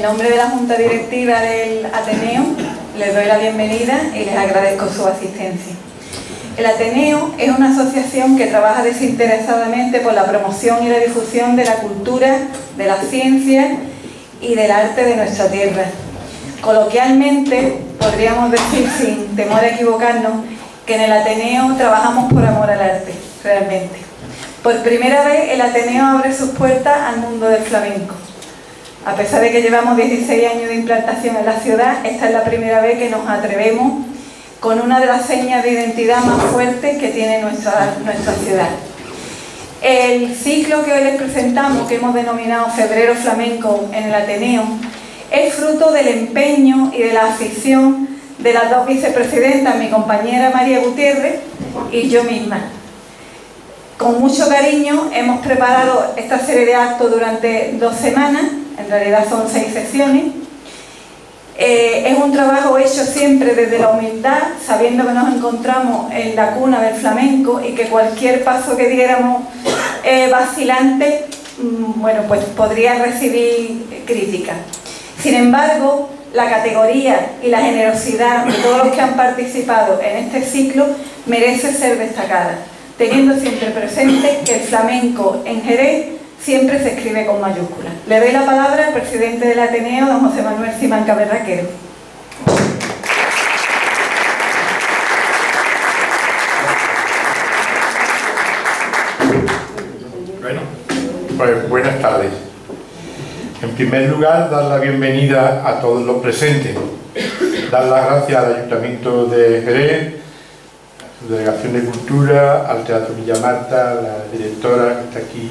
nombre de la Junta Directiva del Ateneo, les doy la bienvenida y les agradezco su asistencia. El Ateneo es una asociación que trabaja desinteresadamente por la promoción y la difusión de la cultura, de la ciencia y del arte de nuestra tierra. Coloquialmente, podríamos decir, sin temor a equivocarnos, que en el Ateneo trabajamos por amor al arte, realmente. Por primera vez, el Ateneo abre sus puertas al mundo del flamenco. A pesar de que llevamos 16 años de implantación en la ciudad, esta es la primera vez que nos atrevemos con una de las señas de identidad más fuertes que tiene nuestra ciudad. El ciclo que hoy les presentamos, que hemos denominado Febrero Flamenco en el Ateneo, es fruto del empeño y de la afición de las dos vicepresidentas, mi compañera María Gutiérrez y yo misma. Con mucho cariño hemos preparado esta serie de actos durante 2 semanas, en realidad son 6 sesiones. Es un trabajo hecho siempre desde la humildad, sabiendo que nos encontramos en la cuna del flamenco y que cualquier paso que diéramos vacilante, bueno, pues podría recibir críticas. Sin embargo, la categoría y la generosidad de todos los que han participado en este ciclo merece ser destacada, teniendo siempre presente que el flamenco en Jerez siempre se escribe con mayúsculas. Le doy la palabra al presidente del Ateneo, don José Manuel Simanca Berraquero. Bueno, pues buenas tardes. En primer lugar, dar la bienvenida a todos los presentes, dar las gracias al Ayuntamiento de Jerez, a su Delegación de Cultura, al Teatro Villa Marta, a la directora que está aquí,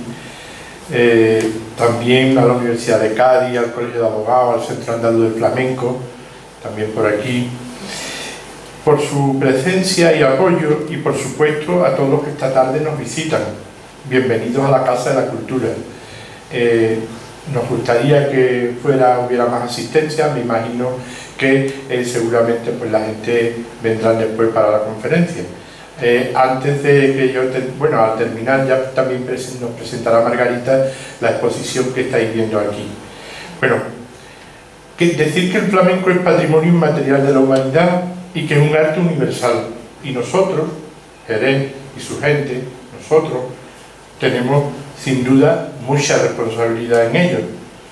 también a la Universidad de Cádiz, al Colegio de Abogados, al Centro Andaluz del Flamenco, también por aquí, por su presencia y apoyo, y por supuesto a todos los que esta tarde nos visitan. Bienvenidos a la Casa de la Cultura. Nos gustaría que hubiera más asistencia, me imagino que seguramente pues la gente vendrá después para la conferencia. Antes de que yo, al terminar ya también nos presentará Margarita la exposición que estáis viendo aquí. Bueno, decir que el flamenco es patrimonio inmaterial de la humanidad y que es un arte universal. Y nosotros, Jerez y su gente, nosotros, tenemos sin duda mucha responsabilidad en ello.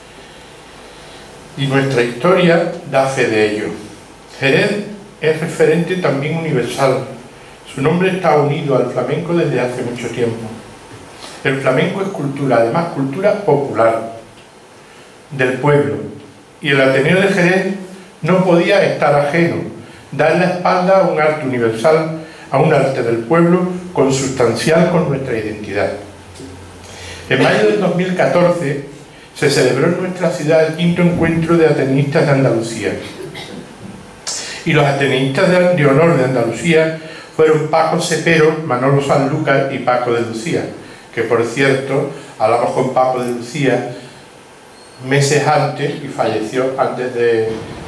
Y nuestra historia da fe de ello. Jerez es referente también universal. Su nombre está unido al flamenco desde hace mucho tiempo. El flamenco es cultura, además cultura popular, del pueblo. Y el Ateneo de Jerez no podía estar ajeno, dar la espalda a un arte universal, a un arte del pueblo consustancial con nuestra identidad. En mayo del 2014 se celebró en nuestra ciudad el 5º encuentro de ateneístas de Andalucía. Y los ateneístas de honor de Andalucía fueron Paco Cepero, Manolo Sanlúcar y Paco de Lucía, que por cierto hablamos con Paco de Lucía meses antes y falleció antes de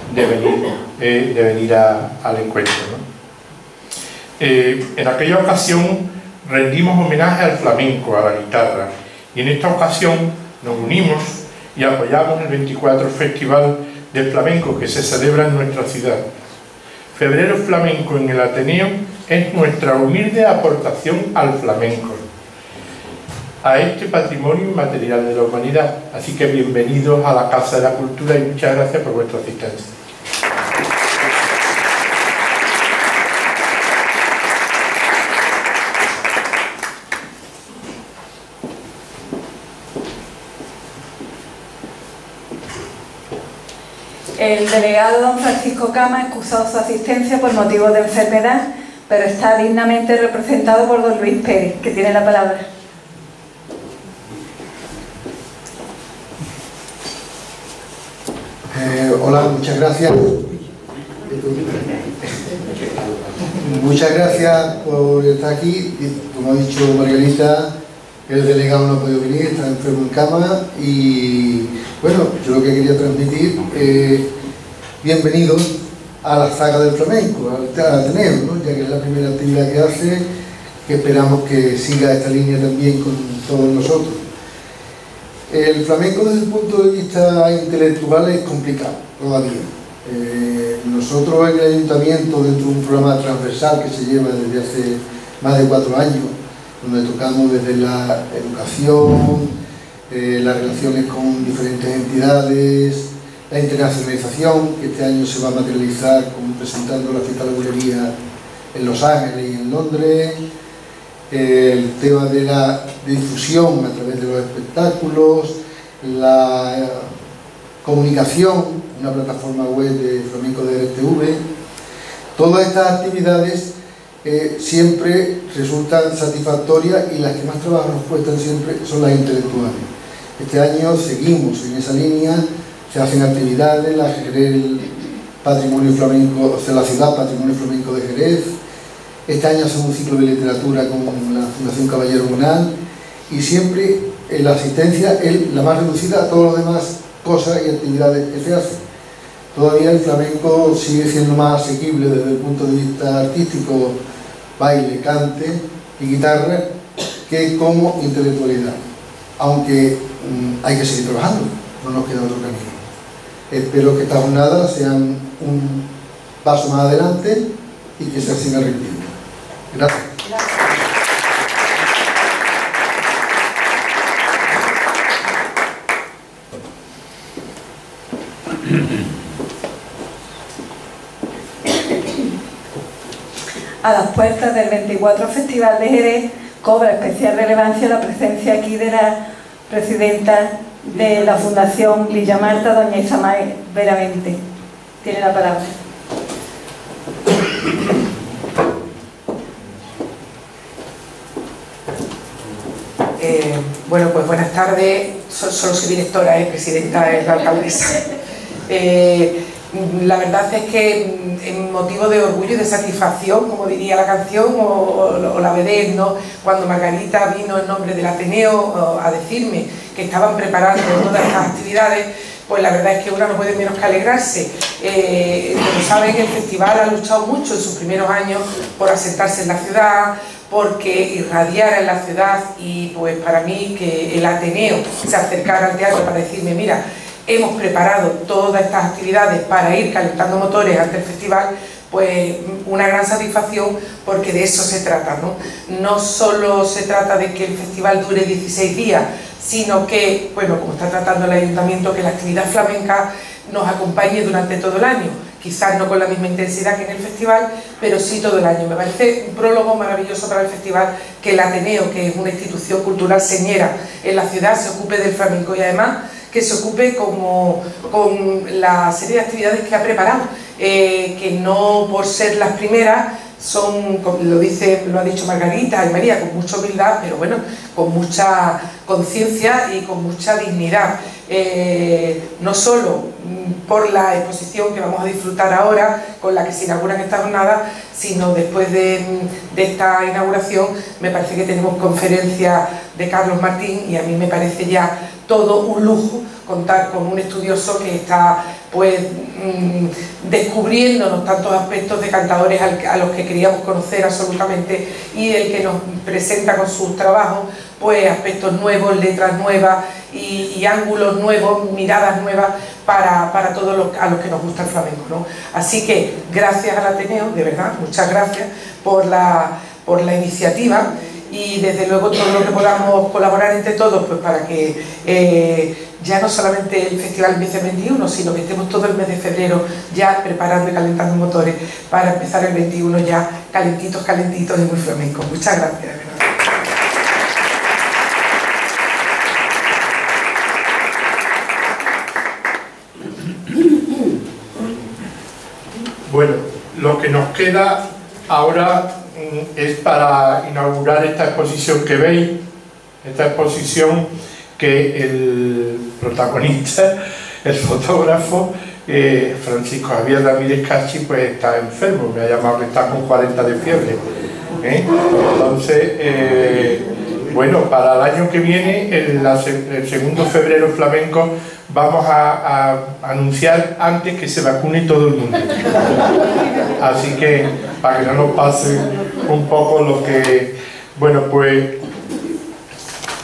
venir al encuentro, ¿no? En aquella ocasión rendimos homenaje al flamenco, a la guitarra, y en esta ocasión nos unimos y apoyamos el 24 Festival del Flamenco que se celebra en nuestra ciudad. Febrero Flamenco en el Ateneo es nuestra humilde aportación al flamenco, a este patrimonio inmaterial de la humanidad. Así que bienvenidos a la Casa de la Cultura y muchas gracias por vuestra asistencia. El delegado don Francisco Cama ha excusado su asistencia por motivos de enfermedad, pero está dignamente representado por don Luis Pérez, que tiene la palabra. Hola, muchas gracias. Muchas gracias por estar aquí. Como ha dicho Margarita, el delegado no ha podido venir, está enfermo en cama y bueno, yo lo que quería transmitir, bienvenidos a la saga del flamenco, al Ateneo, ¿no? Ya que es la primera actividad que hace, que esperamos que siga esta línea también con todos nosotros. El flamenco desde el punto de vista intelectual es complicado todavía. Nosotros en el Ayuntamiento, dentro de un programa transversal que se lleva desde hace más de 4 años, donde tocamos desde la educación, las relaciones con diferentes entidades, la internacionalización, que este año se va a materializar presentando la fiesta de la bulería en Los Ángeles y en Londres, el tema de la difusión a través de los espectáculos, la comunicación, una plataforma web de Flamenco de RTV. Todas estas actividades siempre resultan satisfactorias, y las que más trabajo nos cuestan siempre son las intelectuales. Este año seguimos en esa línea, se hacen actividades, la Jerez Patrimonio Flamenco, la ciudad Patrimonio Flamenco de Jerez. Este año hacemos un ciclo de literatura con la Fundación Caballero Bonal, y siempre la asistencia es la más reducida a todas las demás cosas y actividades que se hacen. Todavía el flamenco sigue siendo más asequible desde el punto de vista artístico, baile, cante y guitarra, que como intelectualidad. Aunque hay que seguir trabajando, no nos queda otro camino. Espero que estas jornadas sean un paso más adelante y que se siga repitiendo. Gracias. A las puertas del 24 Festival de Jerez cobra especial relevancia la presencia aquí de la presidenta de la Fundación Villa Marta, doña Isamael Veravente. Tiene la palabra. Bueno, pues buenas tardes. Solo soy directora, presidenta es la alcaldesa. La verdad es que en motivo de orgullo y de satisfacción, como diría la canción o la vedette, ¿no? Cuando Margarita vino en nombre del Ateneo a decirme que estaban preparando todas estas actividades, pues la verdad es que una no puede menos que alegrarse. Como saben, el festival ha luchado mucho en sus primeros años por asentarse en la ciudad, porque irradiara en la ciudad, y pues para mí que el Ateneo se acercara al teatro para decirme: mira, hemos preparado todas estas actividades para ir calentando motores ante el festival, pues una gran satisfacción, porque de eso se trata, ¿no? No solo se trata de que el festival dure 16 días, sino que, bueno, como está tratando el Ayuntamiento, que la actividad flamenca nos acompañe durante todo el año. Quizás no con la misma intensidad que en el festival, pero sí todo el año. Me parece un prólogo maravilloso para el festival que el Ateneo, que es una institución cultural señera en la ciudad, se ocupe del flamenco, y además que se ocupe con la serie de actividades que ha preparado, que no por ser las primeras son, lo ha dicho Margarita y María, con mucha humildad, pero bueno, con mucha conciencia y con mucha dignidad. No solo por la exposición que vamos a disfrutar ahora, con la que se inauguran estas jornadas, sino después de esta inauguración me parece que tenemos conferencia de Carlos Martín, y a mí me parece ya todo un lujo contar con un estudioso que está pues descubriéndonos tantos aspectos de cantadores a los que queríamos conocer absolutamente, y el que nos presenta con sus trabajos pues aspectos nuevos, letras nuevas y ángulos nuevos, miradas nuevas para todos a los que nos gusta el flamenco, ¿no? Así que gracias al Ateneo, de verdad, muchas gracias por la iniciativa, y desde luego todo lo que podamos colaborar entre todos, pues para que ya no solamente el festival empiece el 21, sino que estemos todo el mes de febrero ya preparando y calentando motores para empezar el 21 ya calentitos y muy flamencos. Muchas gracias, de verdad. Bueno, lo que nos queda ahora es para inaugurar esta exposición que veis, esta exposición que el protagonista, el fotógrafo, Francisco Javier Ramírez Cachi, pues está enfermo, me ha llamado que está con 40 de fiebre. Entonces, bueno, para el año que viene, el segundo febrero flamenco, vamos a anunciar antes que se vacune todo el mundo. Así que, para que no nos pase un poco lo que... Bueno, pues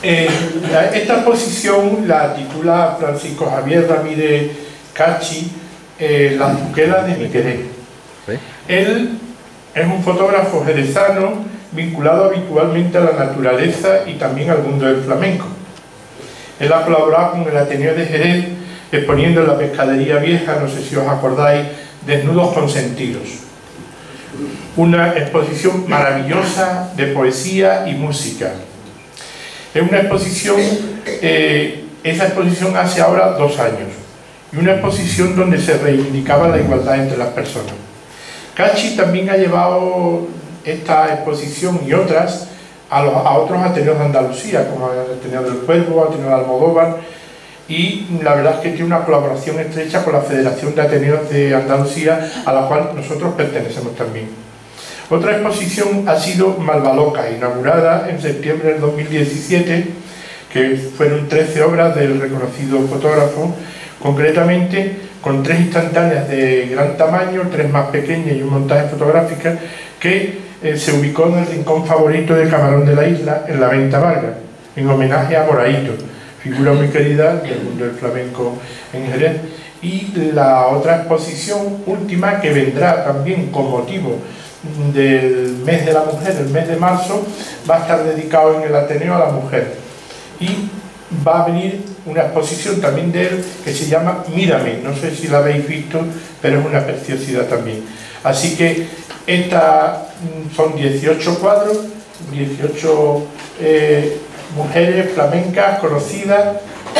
Esta exposición la titula Francisco Javier Ramírez Cachi, Las Zuquelas de mi querer. Él es un fotógrafo jerezano vinculado habitualmente a la naturaleza y también al mundo del flamenco. Él ha colaborado con el Ateneo de Jerez, exponiendo en la Pescadería Vieja, no sé si os acordáis, Desnudos consentidos. Una exposición maravillosa de poesía y música. Es una exposición, esa exposición hace ahora 2 años, y una exposición donde se reivindicaba la igualdad entre las personas. Cachi también ha llevado esta exposición y otras a otros ateneos de Andalucía, como el Ateneo del Cuervo, el Ateneo de Almodóvar, y la verdad es que tiene una colaboración estrecha con la Federación de Ateneos de Andalucía, a la cual nosotros pertenecemos también. Otra exposición ha sido Malvaloca, inaugurada en septiembre del 2017, que fueron 13 obras del reconocido fotógrafo, concretamente con 3 instantáneas de gran tamaño, 3 más pequeñas y un montaje fotográfico que se ubicó en el rincón favorito de Camarón de la Isla, en la Venta Vargas, en homenaje a Moraíto, figura muy querida del mundo del flamenco en Jerez. Y la otra exposición última, que vendrá también con motivo del mes de la mujer, el mes de marzo, va a estar dedicado en el Ateneo a la mujer, y va a venir una exposición también de él que se llama Mírame, no sé si la habéis visto, pero es una preciosidad también. Así que estas son 18 cuadros, 18 mujeres flamencas conocidas,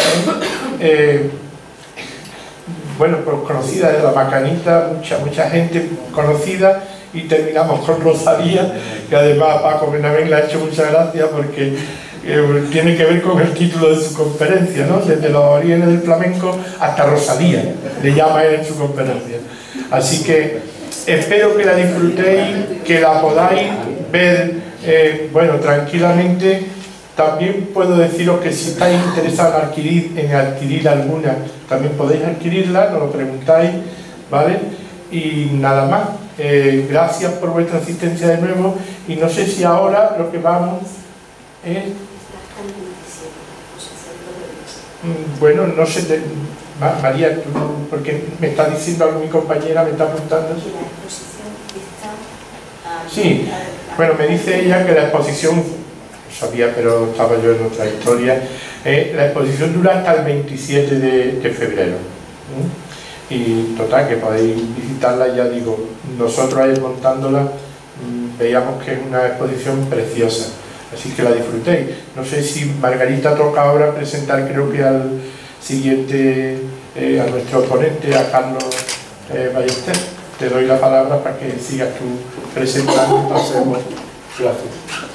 bueno, pues conocidas de la Macanita, mucha gente conocida. Y terminamos con Rosalía, que además a Paco Benavén le ha hecho mucha gracia porque tiene que ver con el título de su conferencia, ¿no? Desde los orígenes del flamenco hasta Rosalía, le llama él en su conferencia. Así que espero que la disfrutéis, que la podáis ver, bueno, tranquilamente. También puedo deciros que si estáis interesados en adquirir alguna, también podéis adquirirla, nos lo preguntáis, ¿vale? Y nada más. Gracias por vuestra asistencia de nuevo, y no sé si ahora lo que vamos es... Bueno, no sé, María, tú, porque me está diciendo algo mi compañera, me está apuntando. Sí, bueno, me dice ella que la exposición, sabía, pero estaba yo en otra historia, la exposición dura hasta el 27 de febrero. Y total, que podéis visitarla, ya digo, nosotros ahí montándola veíamos que es una exposición preciosa, así que la disfrutéis. No sé si Margarita toca ahora presentar, creo que al siguiente, a nuestro ponente, a Carlos Ballester. Te doy la palabra para que sigas tú presentando y pasemos. Gracias.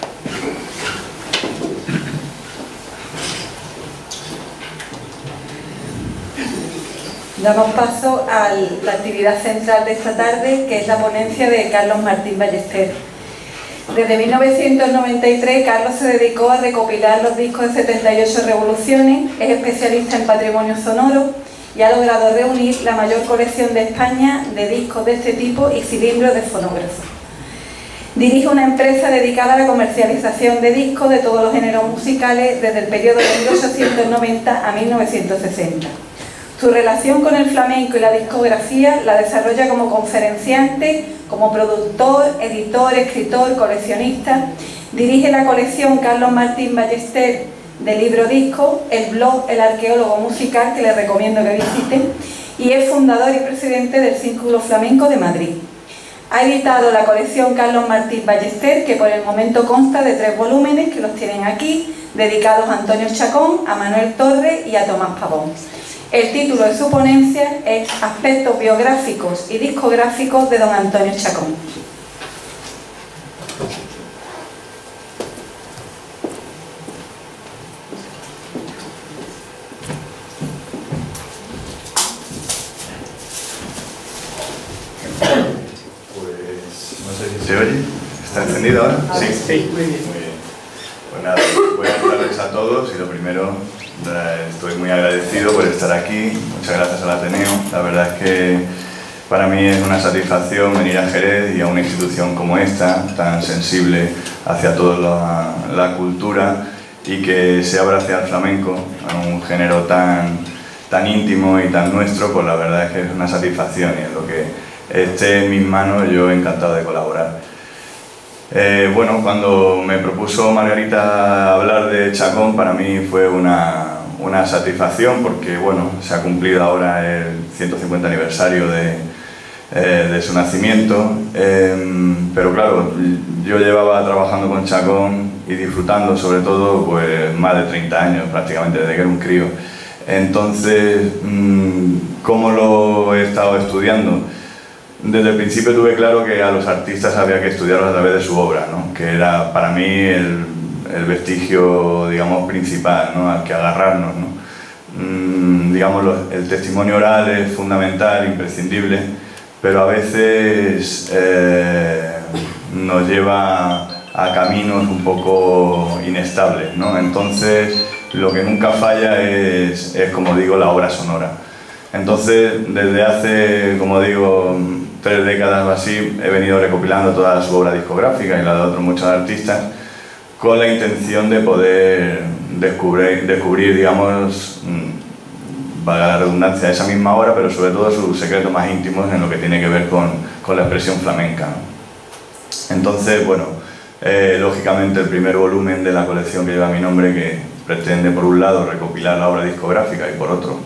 Damos paso a la actividad central de esta tarde, que es la ponencia de Carlos Martín Ballester. Desde 1993, Carlos se dedicó a recopilar los discos de 78 revoluciones, es especialista en patrimonio sonoro y ha logrado reunir la mayor colección de España de discos de este tipo y cilindros de fonógrafo. Dirige una empresa dedicada a la comercialización de discos de todos los géneros musicales desde el periodo de 1890 a 1960. Su relación con el flamenco y la discografía la desarrolla como conferenciante, como productor, editor, escritor, coleccionista. Dirige la colección Carlos Martín Ballester de Libro Disco, el blog El Arqueólogo Musical, que les recomiendo que visiten, y es fundador y presidente del Círculo Flamenco de Madrid. Ha editado la colección Carlos Martín Ballester, que por el momento consta de 3 volúmenes, que los tienen aquí, dedicados a Antonio Chacón, a Manuel Torres y a Tomás Pavón. El título de su ponencia es Aspectos biográficos y discográficos de don Antonio Chacón. Pues no sé si se oye. ¿Está encendido ahora? Sí, sí. Muy bien. Pues nada, buenas tardes a todos, y lo primero, estoy muy agradecido por estar aquí. Muchas gracias al Ateneo. La verdad es que para mí es una satisfacción venir a Jerez y a una institución como esta, tan sensible hacia toda la cultura, y que se abra hacia el flamenco, a un género tan íntimo y tan nuestro, pues la verdad es que es una satisfacción, y en lo que esté en mis manos yo encantado de colaborar. Bueno, cuando me propuso Margarita hablar de Chacón, para mí fue una satisfacción, porque bueno, se ha cumplido ahora el 150 aniversario de su nacimiento, pero claro, yo llevaba trabajando con Chacón y disfrutando sobre todo pues más de 30 años prácticamente, desde que era un crío. Entonces, ¿cómo lo he estado estudiando? Desde el principio tuve claro que a los artistas había que estudiarlos a través de su obra, ¿no? Que era para mí el vestigio, digamos, principal, ¿no? Al que agarrarnos, ¿no? Digamos, el testimonio oral es fundamental, imprescindible, pero a veces nos lleva a caminos un poco inestables, ¿no? Entonces, lo que nunca falla es, como digo, la obra sonora. Entonces, desde hace, como digo, 3 décadas o así, he venido recopilando toda su obra discográfica y la de otros muchos artistas, con la intención de poder descubrir, digamos, valga la redundancia, esa misma obra, pero sobre todo sus secretos más íntimos en lo que tiene que ver con la expresión flamenca. Entonces, bueno, lógicamente el primer volumen de la colección que lleva mi nombre, que pretende por un lado recopilar la obra discográfica y por otro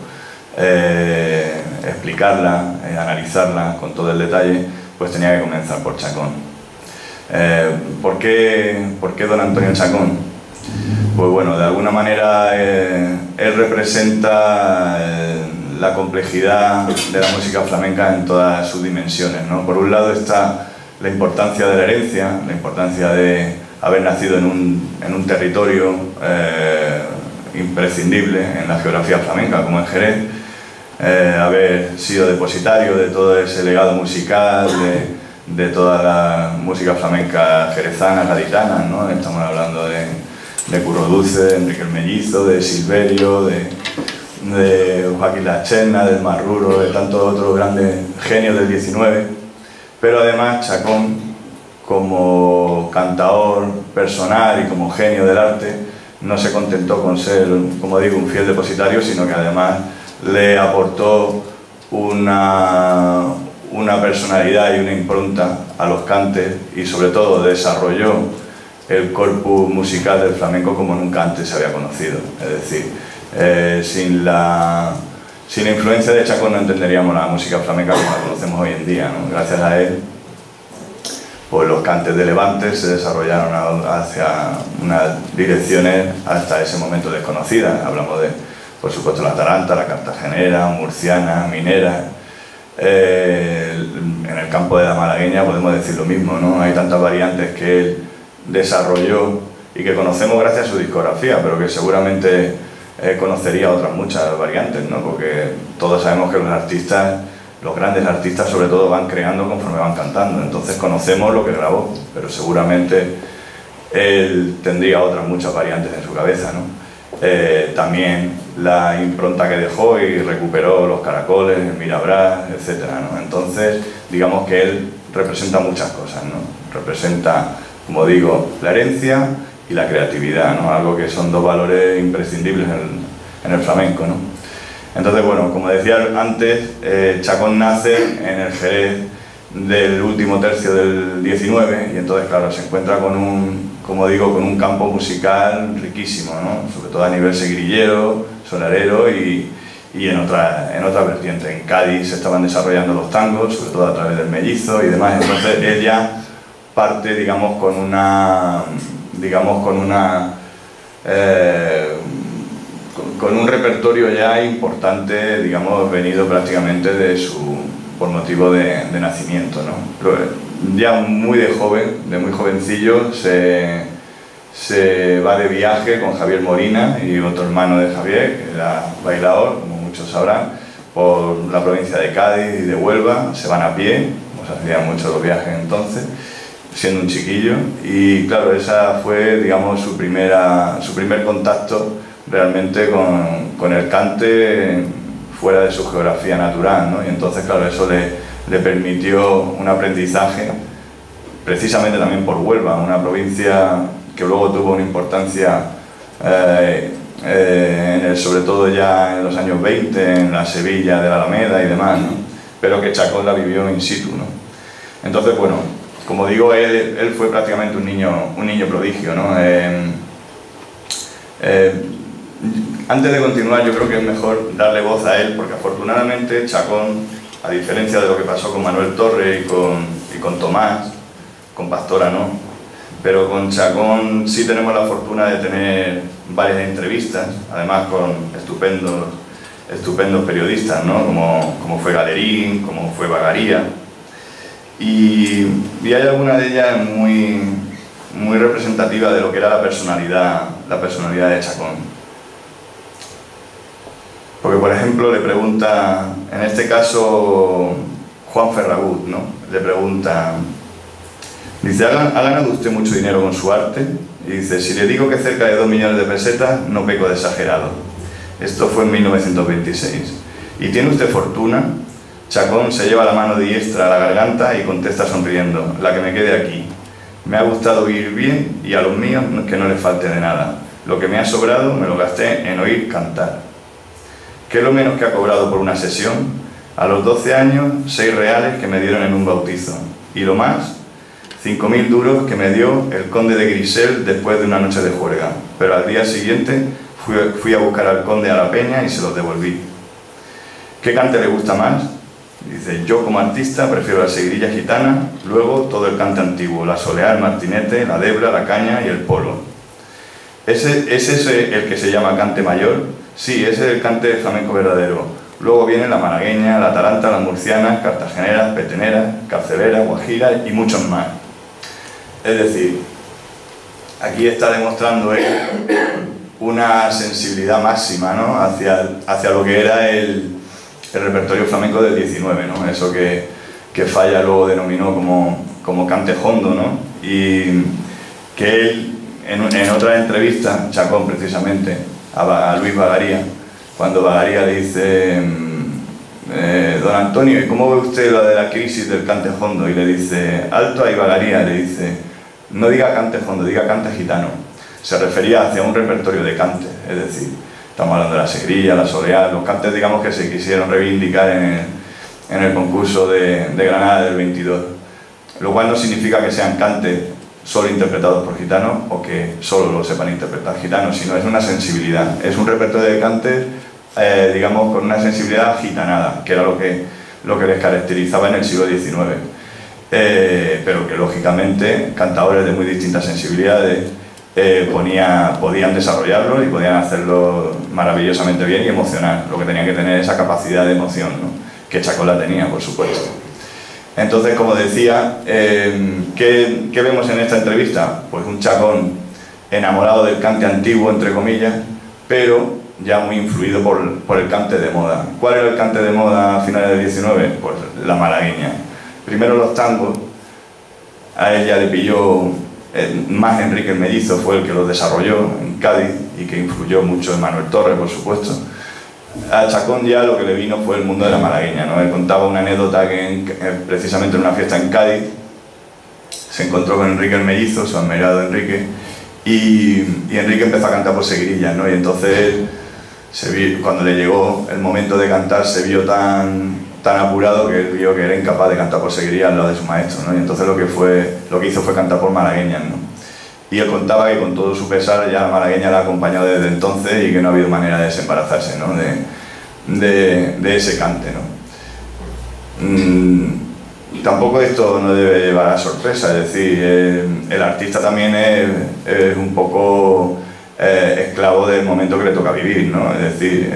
explicarla, analizarla con todo el detalle, pues tenía que comenzar por Chacón. ¿Por qué don Antonio Chacón? Pues bueno, de alguna manera él representa la complejidad de la música flamenca en todas sus dimensiones, ¿no? Por un lado está la importancia de la herencia, la importancia de haber nacido en un territorio imprescindible en la geografía flamenca, como en Jerez, haber sido depositario de todo ese legado musical, de toda la música flamenca jerezana, gaditana, ¿no? Estamos hablando de Curro Dulce, de Enrique el Mellizo, de Silverio, de Joaquín Lacherna, del Marruro, de tantos otros grandes genios del 19, pero además Chacón, como cantador personal y como genio del arte, no se contentó con ser, como digo, un fiel depositario, sino que además le aportó una personalidad y una impronta a los cantes, y sobre todo desarrolló el corpus musical del flamenco como nunca antes se había conocido. Es decir, sin la influencia de Chacón no entenderíamos la música flamenca como la conocemos hoy en día, ¿no? Gracias a él, pues los cantes de Levante se desarrollaron hacia unas direcciones hasta ese momento desconocidas. Hablamos de, por supuesto, la taranta, la cartagenera, murciana, minera. En el campo de la malagueña podemos decir lo mismo, ¿no? Hay tantas variantes que él desarrolló y que conocemos gracias a su discografía, pero que seguramente conocería otras muchas variantes, ¿no? Porque todos sabemos que los grandes artistas sobre todo van creando conforme van cantando, entonces conocemos lo que grabó, pero seguramente él tendría otras muchas variantes en su cabeza, ¿no? También la impronta que dejó y recuperó los caracoles, el Mirabrás, etc., ¿no? Entonces, digamos que él representa muchas cosas, ¿no? Representa, como digo, la herencia y la creatividad, ¿no? Algo que son dos valores imprescindibles en el flamenco, ¿no? Entonces, bueno, como decía antes, Chacón nace en el Jerez del último tercio del 19, y entonces, claro, se encuentra con un campo musical riquísimo, ¿no? Sobre todo a nivel seguirillero, solarero y en otra vertiente. En Cádiz se estaban desarrollando los tangos, sobre todo a través del Mellizo y demás. Entonces él ya parte, digamos, con un repertorio ya importante, digamos, venido prácticamente por motivo de nacimiento, ¿no? Pero ya muy jovencillo se va de viaje con Javier Molina y otro hermano de Javier, que era bailador, como muchos sabrán, por la provincia de Cádiz y de Huelva. Se van a pie, como se hacían muchos los viajes entonces, siendo un chiquillo, y claro, esa fue, digamos, su primer contacto realmente con el cante fuera de su geografía natural, ¿no? Y entonces, claro, eso le permitió un aprendizaje, precisamente también por Huelva, una provincia que luego tuvo una importancia sobre todo ya en los años 20, en la Sevilla de la Alameda y demás, ¿no? Pero que Chacón la vivió in situ, ¿no? Entonces, bueno, como digo, él fue prácticamente un niño prodigio, ¿no? Antes de continuar, yo creo que es mejor darle voz a él, porque afortunadamente Chacón, a diferencia de lo que pasó con Manuel Torre y con Tomás, con Pastora no, pero con Chacón sí tenemos la fortuna de tener varias entrevistas, además con estupendos periodistas, ¿no? Como fue Galerín, como fue Bagaría, y hay alguna de ellas muy representativa de lo que era la personalidad de Chacón. Porque, por ejemplo, le pregunta, en este caso, Juan Ferragut, ¿no? Le pregunta, dice, ¿ha ganado usted mucho dinero con su arte? Y dice, si le digo que cerca de 2 millones de pesetas, no peco de exagerado. Esto fue en 1926. ¿Y tiene usted fortuna? Chacón se lleva la mano diestra a la garganta y contesta sonriendo, la que me quede aquí. Me ha gustado oír bien y a los míos que no les falte de nada. Lo que me ha sobrado me lo gasté en oír cantar. ¿Qué es lo menos que ha cobrado por una sesión? A los 12 años, 6 reales que me dieron en un bautizo. Y lo más, 5.000 duros que me dio el conde de Grisel después de una noche de juerga. Pero al día siguiente fui a buscar al conde a la peña y se los devolví. ¿Qué cante le gusta más? Dice, yo como artista prefiero la seguirilla gitana, luego todo el cante antiguo, la soleá, el martinete, la debra, la caña y el polo. ¿Es ese el que se llama cante mayor? Sí, ese es el cante flamenco verdadero. Luego viene la malagueña, la taranta, las murcianas, cartageneras, peteneras, carceleras, guajiras y muchos más. Es decir, aquí está demostrando él una sensibilidad máxima, ¿no? hacia lo que era el repertorio flamenco del 19, ¿no? Eso que Falla luego denominó como cante hondo, ¿no? Y que él, en otra entrevista, Chacón precisamente, a Luis Bagaría, cuando Bagaría le dice, don Antonio, ¿y cómo ve usted la de la crisis del cante hondo? Y le dice, alto ahí Bagaría, le dice, no diga cante hondo, diga cante gitano. Se refería hacia un repertorio de cantes, es decir, estamos hablando de la segrilla, la soleá, los cantes, digamos, que se quisieron reivindicar en el concurso de Granada del 22, lo cual no significa que sean cantes solo interpretados por gitanos o que solo lo sepan interpretar gitanos, sino es una sensibilidad, es un repertorio de cantes, digamos, con una sensibilidad gitanada, que era lo que les caracterizaba en el siglo XIX, pero que lógicamente cantadores de muy distintas sensibilidades podían desarrollarlo y podían hacerlo maravillosamente bien y emocionar, lo que tenían que tener esa capacidad de emoción, ¿no? Que Chacón la tenía, por supuesto. Entonces, como decía, ¿qué vemos en esta entrevista? Pues un Chacón enamorado del cante antiguo, entre comillas, pero ya muy influido por el cante de moda. ¿Cuál era el cante de moda a finales del 19? Pues la malagueña. Primero los tangos, a ella le pilló, más Enrique el Mellizo fue el que los desarrolló en Cádiz y que influyó mucho en Manuel Torre, por supuesto. A Chacón ya lo que le vino fue el mundo de la malagueña, ¿no? Él contaba una anécdota que precisamente en una fiesta en Cádiz se encontró con Enrique el Mellizo, su admirado Enrique, y Enrique empezó a cantar por seguirillas, ¿no? Y entonces cuando le llegó el momento de cantar se vio tan apurado que él vio que era incapaz de cantar por seguirillas al lado de su maestro, ¿no? Y entonces lo que hizo fue cantar por malagueñas, ¿no? Y él contaba que con todo su pesar ya la malagueña la ha acompañado desde entonces y que no ha habido manera de desembarazarse, ¿no? de ese cante, ¿no? Tampoco esto no debe llevar a sorpresa, es decir, el artista también es un poco esclavo del momento que le toca vivir, ¿no? Es decir,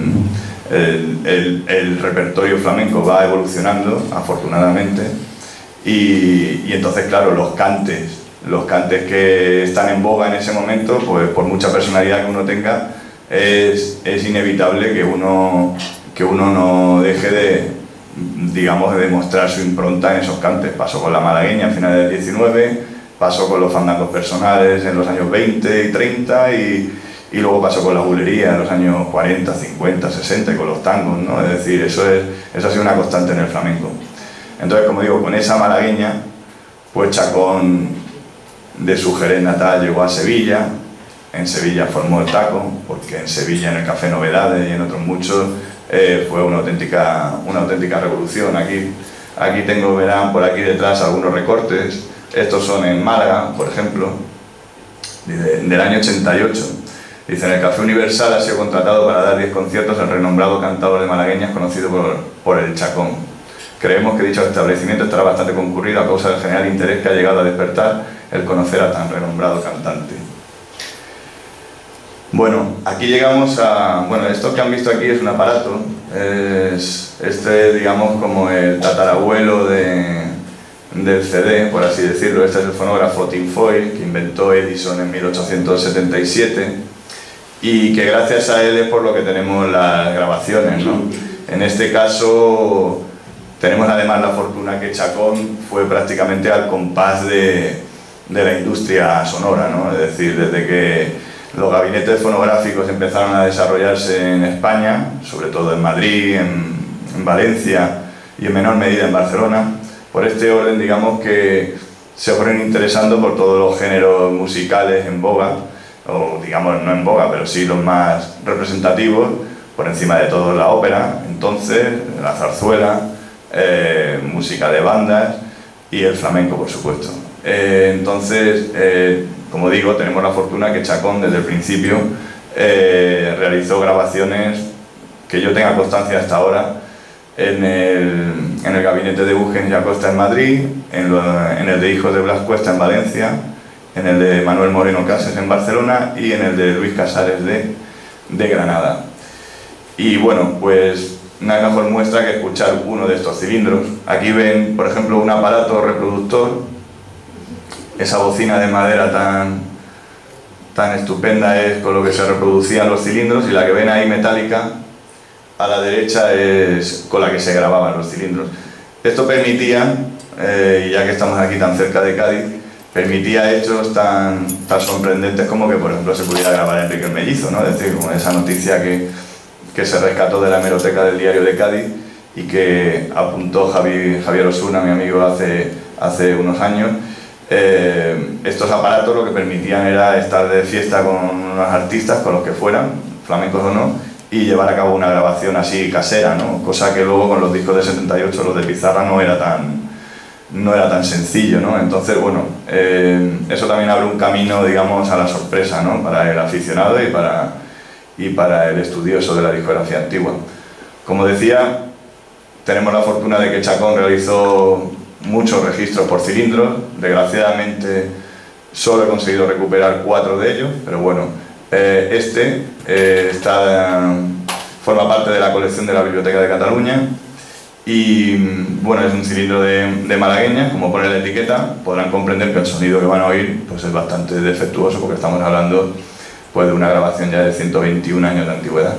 el repertorio flamenco va evolucionando, afortunadamente, y entonces, claro, los cantes que están en boga en ese momento, pues por mucha personalidad que uno tenga, es inevitable que uno no deje de, digamos, de mostrar su impronta en esos cantes. Pasó con la malagueña a finales del 19, pasó con los fandangos personales en los años 20 y 30 y luego pasó con la bulería en los años 40, 50, 60 y con los tangos, ¿no? Es decir, eso ha sido una constante en el flamenco. Entonces, como digo, con esa malagueña, pues Chacón de su Jerez natal llegó a Sevilla, en Sevilla formó el taco, porque en Sevilla, en el Café Novedades y en otros muchos, fue una auténtica revolución. Aquí tengo, verán por aquí detrás algunos recortes. Estos son en Málaga, por ejemplo, del año 88. Dice, en el Café Universal ha sido contratado para dar 10 conciertos el renombrado cantador de malagueñas conocido por el Chacón. Creemos que dicho establecimiento estará bastante concurrido a causa del general interés que ha llegado a despertar el conocer a tan renombrado cantante. Bueno, aquí llegamos a... Bueno, esto que han visto aquí es un aparato. Digamos, como el tatarabuelo del CD, por así decirlo. Este es el fonógrafo tinfoil que inventó Edison en 1877 y que gracias a él es por lo que tenemos las grabaciones, ¿no? En este caso tenemos además la fortuna que Chacón fue prácticamente al compás de la industria sonora, ¿no? Es decir, desde que los gabinetes fonográficos empezaron a desarrollarse en España, sobre todo en Madrid, en Valencia y en menor medida en Barcelona, por este orden, digamos que se fueron interesando por todos los géneros musicales en boga, o digamos no en boga, pero sí los más representativos, por encima de todo la ópera, entonces la zarzuela, música de bandas y el flamenco, por supuesto. Entonces, como digo, tenemos la fortuna que Chacón desde el principio realizó grabaciones que yo tenga constancia hasta ahora en el gabinete de Eugenio y Acosta en Madrid, en el de Hijos de Blas Cuesta en Valencia, en el de Manuel Moreno Cases en Barcelona y en el de Luis Casares de Granada. Y bueno, pues no hay mejor muestra que escuchar uno de estos cilindros. Aquí ven, por ejemplo, un aparato reproductor, esa bocina de madera tan estupenda es con lo que se reproducían los cilindros, y la que ven ahí metálica a la derecha es con la que se grababan los cilindros. Esto permitía, y ya que estamos aquí tan cerca de Cádiz, permitía hechos tan sorprendentes como que, por ejemplo, se pudiera grabar Enrique el Mellizo, ¿no? Es decir, como esa noticia que se rescató de la hemeroteca del Diario de Cádiz y que apuntó Javier Osuna, mi amigo, hace unos años. Estos aparatos lo que permitían era estar de fiesta con unos artistas, con los que fueran, flamencos o no, y llevar a cabo una grabación así casera, ¿no? Cosa que luego con los discos de 78, los de pizarra, no era tan sencillo, ¿no? Entonces, bueno, eso también abre un camino, digamos, a la sorpresa, ¿no? Para el aficionado y para el estudioso de la discografía antigua. Como decía, tenemos la fortuna de que Chacón realizó muchos registros por cilindros. Desgraciadamente solo he conseguido recuperar 4 de ellos, pero bueno, forma parte de la colección de la Biblioteca de Cataluña y bueno, es un cilindro de malagueña. Como pone la etiqueta, podrán comprender que el sonido que van a oír pues es bastante defectuoso, porque estamos hablando pues de una grabación ya de 121 años de antigüedad.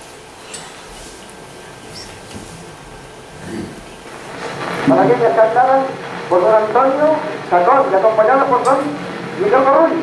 Malagueñas cantadas por don Antonio Chacón y acompañadas por don Miguel Gorruy.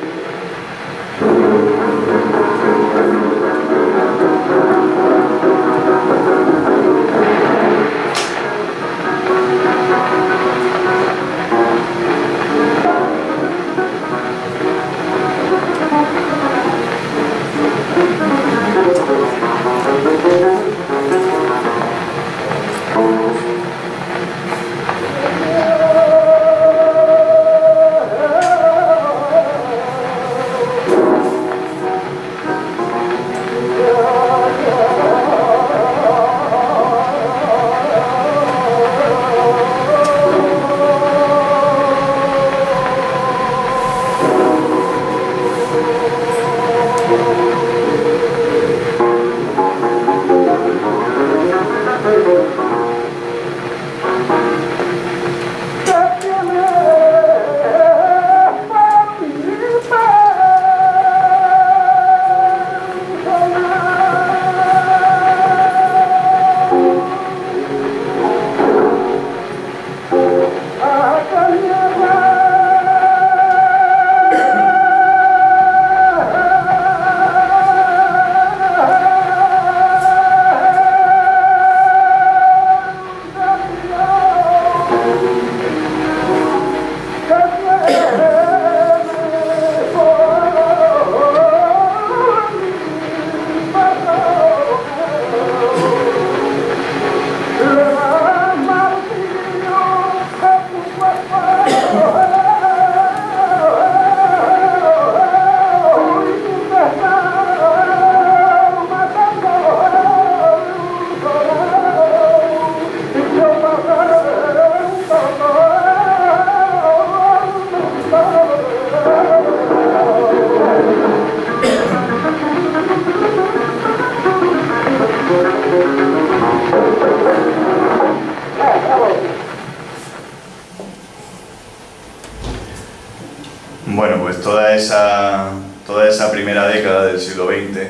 esa primera década del siglo XX,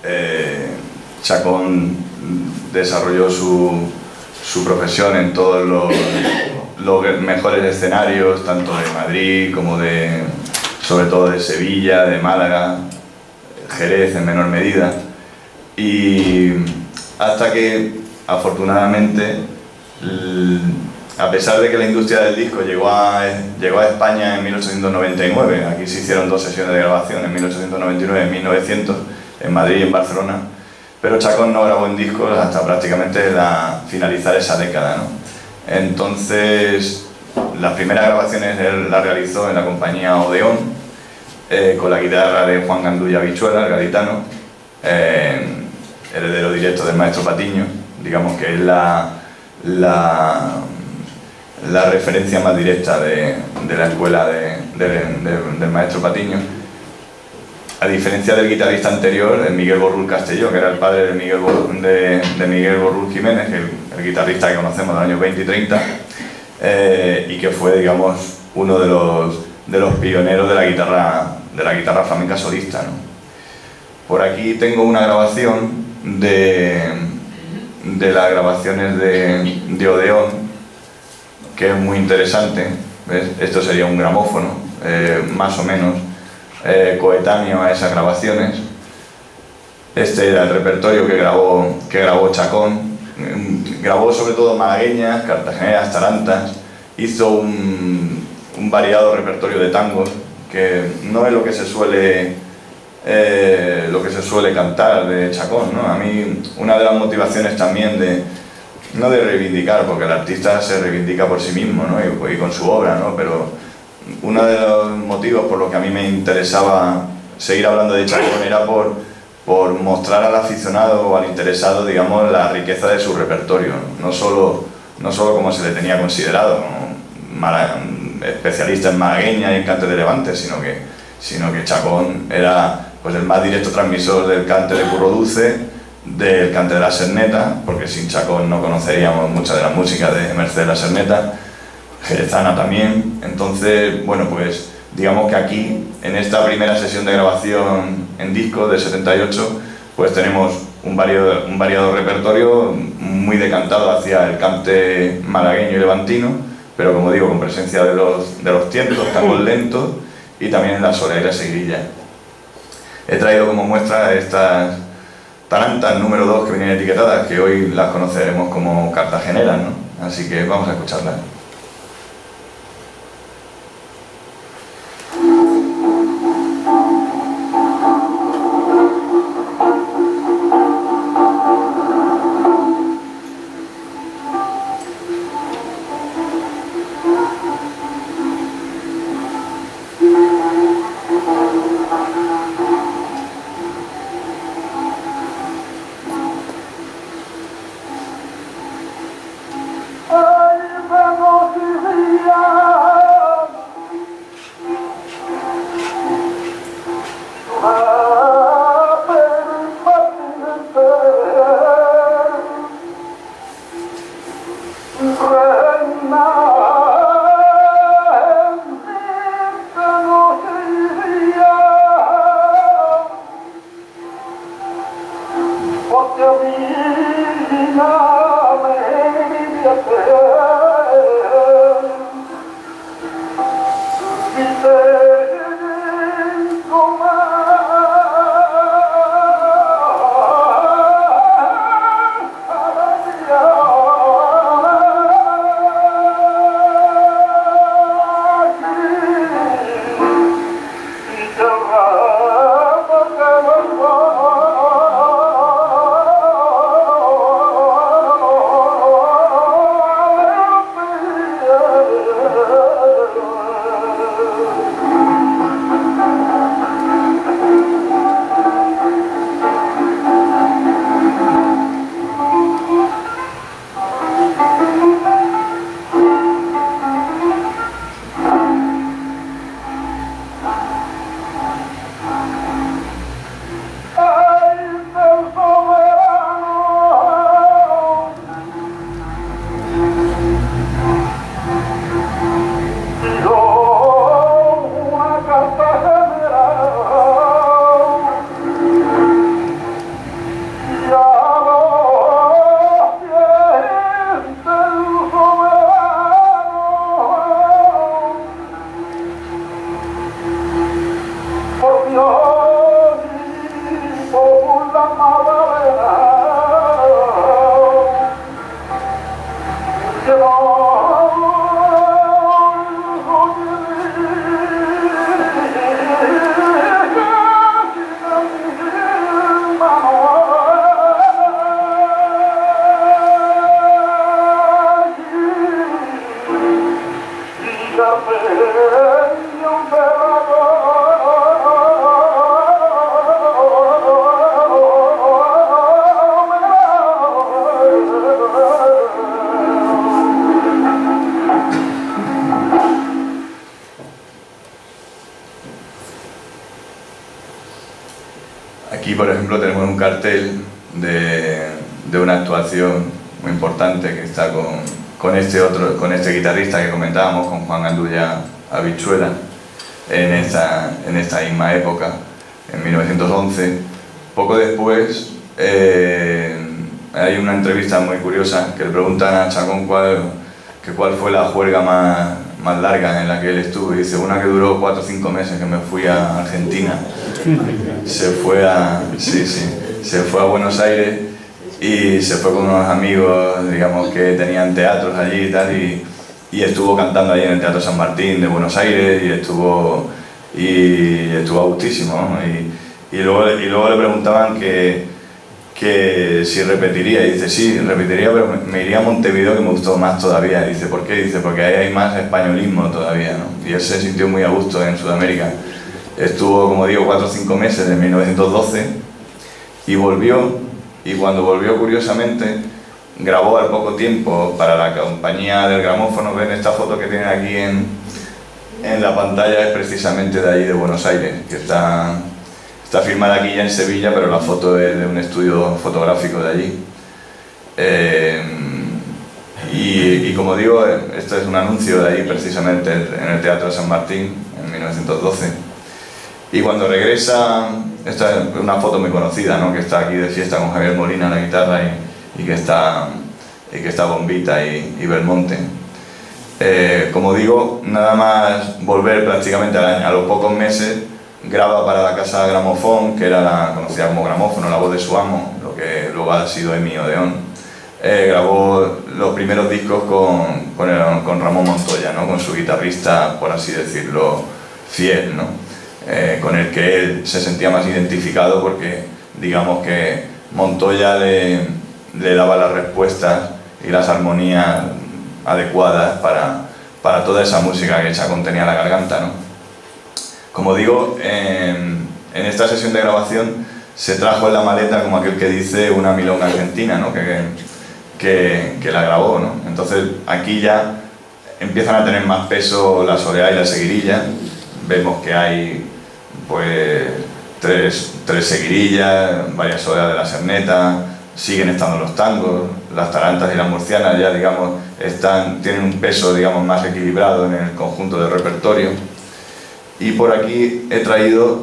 Chacón desarrolló su profesión en todos los mejores escenarios, tanto de Madrid como sobre todo de Sevilla, de Málaga, Jerez en menor medida, y hasta que afortunadamente, a pesar de que la industria del disco llegó a España en 1899, aquí se hicieron 2 sesiones de grabación, en 1899 y en 1900, en Madrid y en Barcelona, pero Chacón no grabó en discos hasta prácticamente finalizar esa década, ¿no? Entonces, las primeras grabaciones él las realizó en la compañía Odeón, con la guitarra de Juan Gandulla Bichuela, el gaditano, heredero directo del maestro Patiño. Digamos que es la referencia más directa de la escuela del maestro Patiño. A diferencia del guitarrista anterior, Miguel Borrul Castelló, que era el padre de Miguel Borrul Jiménez, el guitarrista que conocemos de los años 20 y 30, y que fue, digamos, uno de los pioneros de la guitarra flamenca solista, ¿no? Por aquí tengo una grabación de las grabaciones de Odeón, que es muy interesante. ¿Ves? Esto sería un gramófono, más o menos coetáneo a esas grabaciones. Este era el repertorio que grabó Chacón. Grabó sobre todo malagueñas, cartageneras, tarantas. Hizo un variado repertorio de tangos, que no es lo que se suele cantar de Chacón, ¿no? A mí, una de las motivaciones también no de reivindicar, porque el artista se reivindica por sí mismo, ¿no? y con su obra, ¿no? Pero uno de los motivos por los que a mí me interesaba seguir hablando de Chacón era por mostrar al aficionado o al interesado, digamos, la riqueza de su repertorio, no solo como se le tenía considerado, ¿no? Especialista en malagueña y en cante de Levante, sino que Chacón era, pues, el más directo transmisor del cante de Curro Dulce, del cante de la Serneta, porque sin Chacón no conoceríamos mucha de la música de Mercedes la Serneta, jerezana también. Entonces, bueno, pues digamos que aquí, en esta primera sesión de grabación en disco del 78, pues tenemos un variado repertorio muy decantado hacia el cante malagueño y levantino, pero como digo, con presencia de los tientos, tangos lentos y también la solera seguirilla. He traído como muestra estas tarantas número 2 que vienen etiquetadas, que hoy las conoceremos como cartageneras, ¿no? Así que vamos a escucharlas. Aquí, por ejemplo, tenemos un cartel de una actuación muy importante que está con este guitarrista que comentábamos, con Juan Gandulla Habichuela, en esta misma época, en 1911. Poco después hay una entrevista muy curiosa que le preguntan a Chacón cuál fue la juerga más larga en la que él estuvo, y dice: una que duró 4 o 5 meses, que me fui a Argentina. Se fue a Buenos Aires y se fue con unos amigos, digamos, que tenían teatros allí y tal, y estuvo cantando allí en el Teatro San Martín de Buenos Aires, y estuvo a gustísimo, ¿no? Y luego le preguntaban que si repetiría, y dice: sí, repetiría, pero me iría a Montevideo, que me gustó más todavía. Y dice: ¿por qué? Dice: porque ahí hay más españolismo todavía, ¿no? Y él se sintió muy a gusto en Sudamérica. Estuvo, como digo, 4 o 5 meses en 1912 y volvió, y cuando volvió, curiosamente, grabó al poco tiempo para la compañía del gramófono. Ven esta foto que tienen aquí en la pantalla, es precisamente de allí, de Buenos Aires, que está filmada aquí ya en Sevilla, pero la foto es de un estudio fotográfico de allí. Y como digo, esto es un anuncio de allí, precisamente en el Teatro San Martín, en 1912. Y cuando regresa, esta es una foto muy conocida, ¿no? Que está aquí de fiesta con Javier Molina en la guitarra y que está Bombita y Belmonte. Como digo, nada más volver prácticamente a los pocos meses, graba para la Casa Gramofón, que era la conocida como Gramófono, la voz de su amo, lo que luego ha sido Emi Odeón. Grabó los primeros discos con Ramón Montoya, ¿no? Con su guitarrista, por así decirlo, fiel, ¿no? Con el que él se sentía más identificado, porque digamos que Montoya le daba las respuestas y las armonías adecuadas para toda esa música que Chacón tenía en la garganta, ¿no? Como digo, en esta sesión de grabación se trajo en la maleta, como aquel que dice, una milonga argentina, ¿no? que la grabó, ¿no? Entonces aquí ya empiezan a tener más peso la soleá y la seguirilla. Vemos que hay pues tres seguirillas, varias soleas de la Serneta, siguen estando los tangos, las tarantas y las murcianas ya, digamos, tienen un peso, digamos, más equilibrado en el conjunto del repertorio. Y por aquí he traído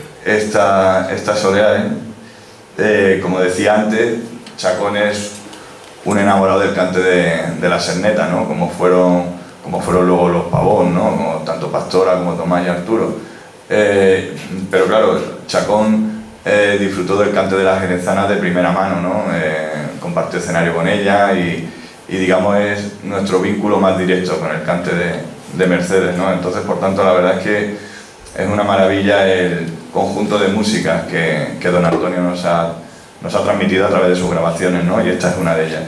esta soleá, como decía antes, Chacón es un enamorado del cante de la Serneta, ¿no? Como fueron luego los Pavón, ¿no? Como tanto Pastora como Tomás y Arturo. Pero claro, Chacón disfrutó del cante de la jerezana de primera mano, ¿no? Compartió escenario con ella y digamos es nuestro vínculo más directo con el cante de Mercedes, ¿no? Entonces, por tanto, la verdad es que es una maravilla el conjunto de músicas que don Antonio nos ha transmitido a través de sus grabaciones, ¿no? Y esta es una de ellas.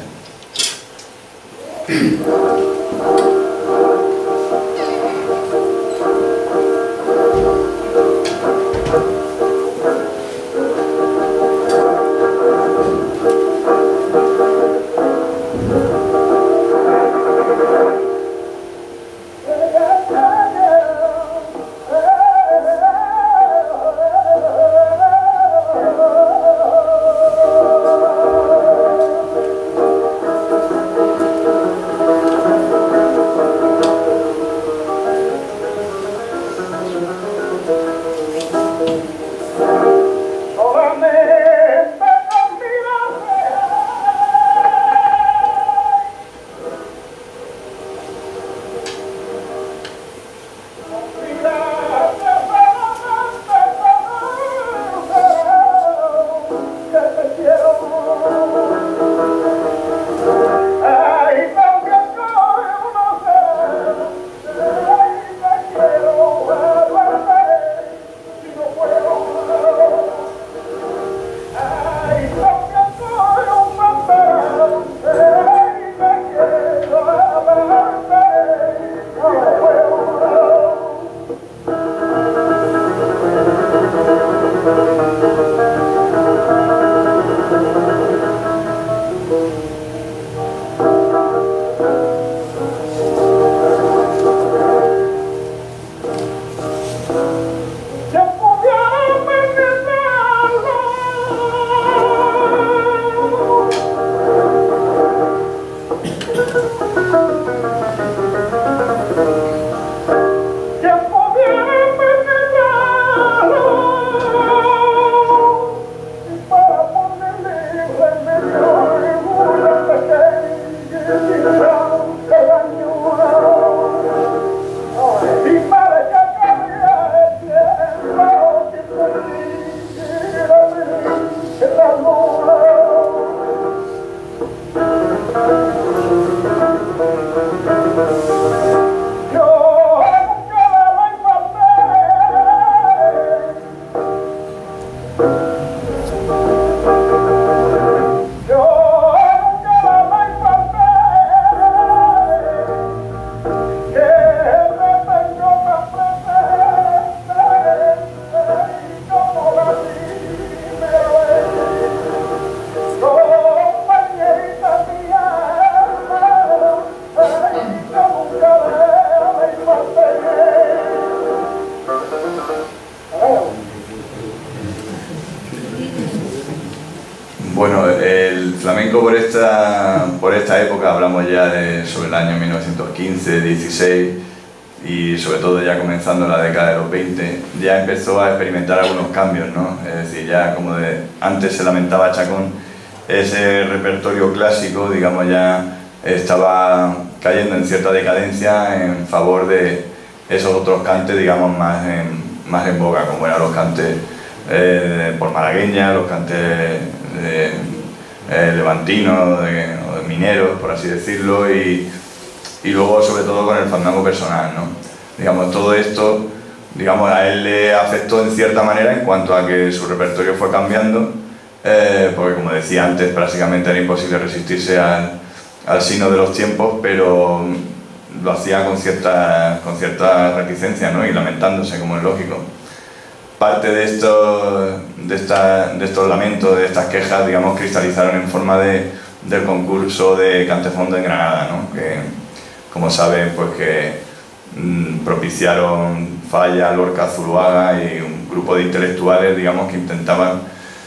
Bueno, el flamenco por esta época, hablamos ya sobre el año 1915, 16 y sobre todo ya comenzando la década de los 20, ya empezó a experimentar algunos cambios, ¿no? Es decir, ya como antes se lamentaba Chacón, ese repertorio clásico, digamos, ya estaba cayendo en cierta decadencia en favor de esos otros cantes, digamos, más en boga, como eran los cantes por malagueña, los cantes levantinos, o de mineros, por así decirlo, y luego sobre todo con el fandango personal, ¿no? Digamos, todo esto, digamos, a él le afectó en cierta manera en cuanto a que su repertorio fue cambiando, porque como decía antes, prácticamente era imposible resistirse al signo de los tiempos, pero lo hacía con cierta reticencia, ¿no? Y lamentándose, como es lógico. Parte de estos lamentos, de estas quejas, digamos, cristalizaron en forma del concurso de Cantefondo en Granada, ¿no? Que, como saben, pues que propiciaron Falla, Lorca, Zuloaga y un grupo de intelectuales, digamos, que intentaban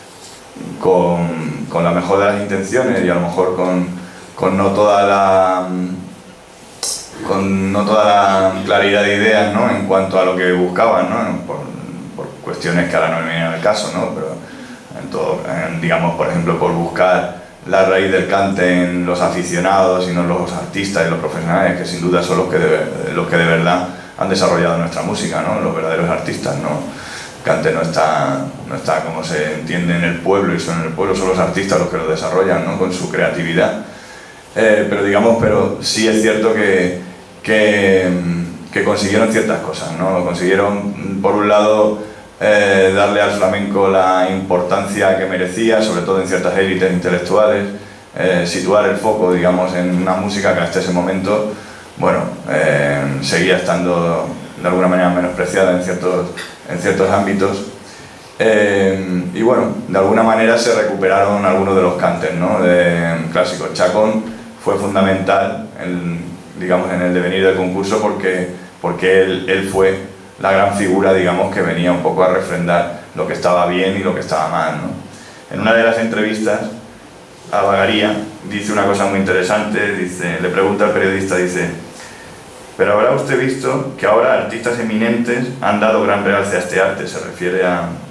con la mejor de las intenciones y a lo mejor con no toda la claridad de ideas, ¿no? En cuanto a lo que buscaban, ¿no? Por cuestiones que ahora no me vienen al caso, ¿no? Pero digamos, por ejemplo, por buscar la raíz del cante en los aficionados y no en los artistas y los profesionales, que sin duda son los que de verdad han desarrollado nuestra música, ¿no? Los verdaderos artistas, ¿no? El cante no está como se entiende en el pueblo, y son en el pueblo son los artistas los que lo desarrollan, ¿no? Con su creatividad. Pero sí es cierto que consiguieron ciertas cosas, ¿no? Consiguieron, por un lado, darle al flamenco la importancia que merecía, sobre todo en ciertas élites intelectuales, situar el foco, digamos, en una música que hasta ese momento, bueno, seguía estando de alguna manera menospreciada en ciertos ámbitos. Y bueno, de alguna manera se recuperaron algunos de los cantes, ¿no? Clásicos. Chacón fue fundamental digamos, en el devenir del concurso porque él fue la gran figura, digamos, que venía un poco a refrendar lo que estaba bien y lo que estaba mal, ¿no? En una de las entrevistas a Bagaría dice una cosa muy interesante, le pregunta al periodista, dice: pero habrá usted visto que ahora artistas eminentes han dado gran realce a este arte. Se refiere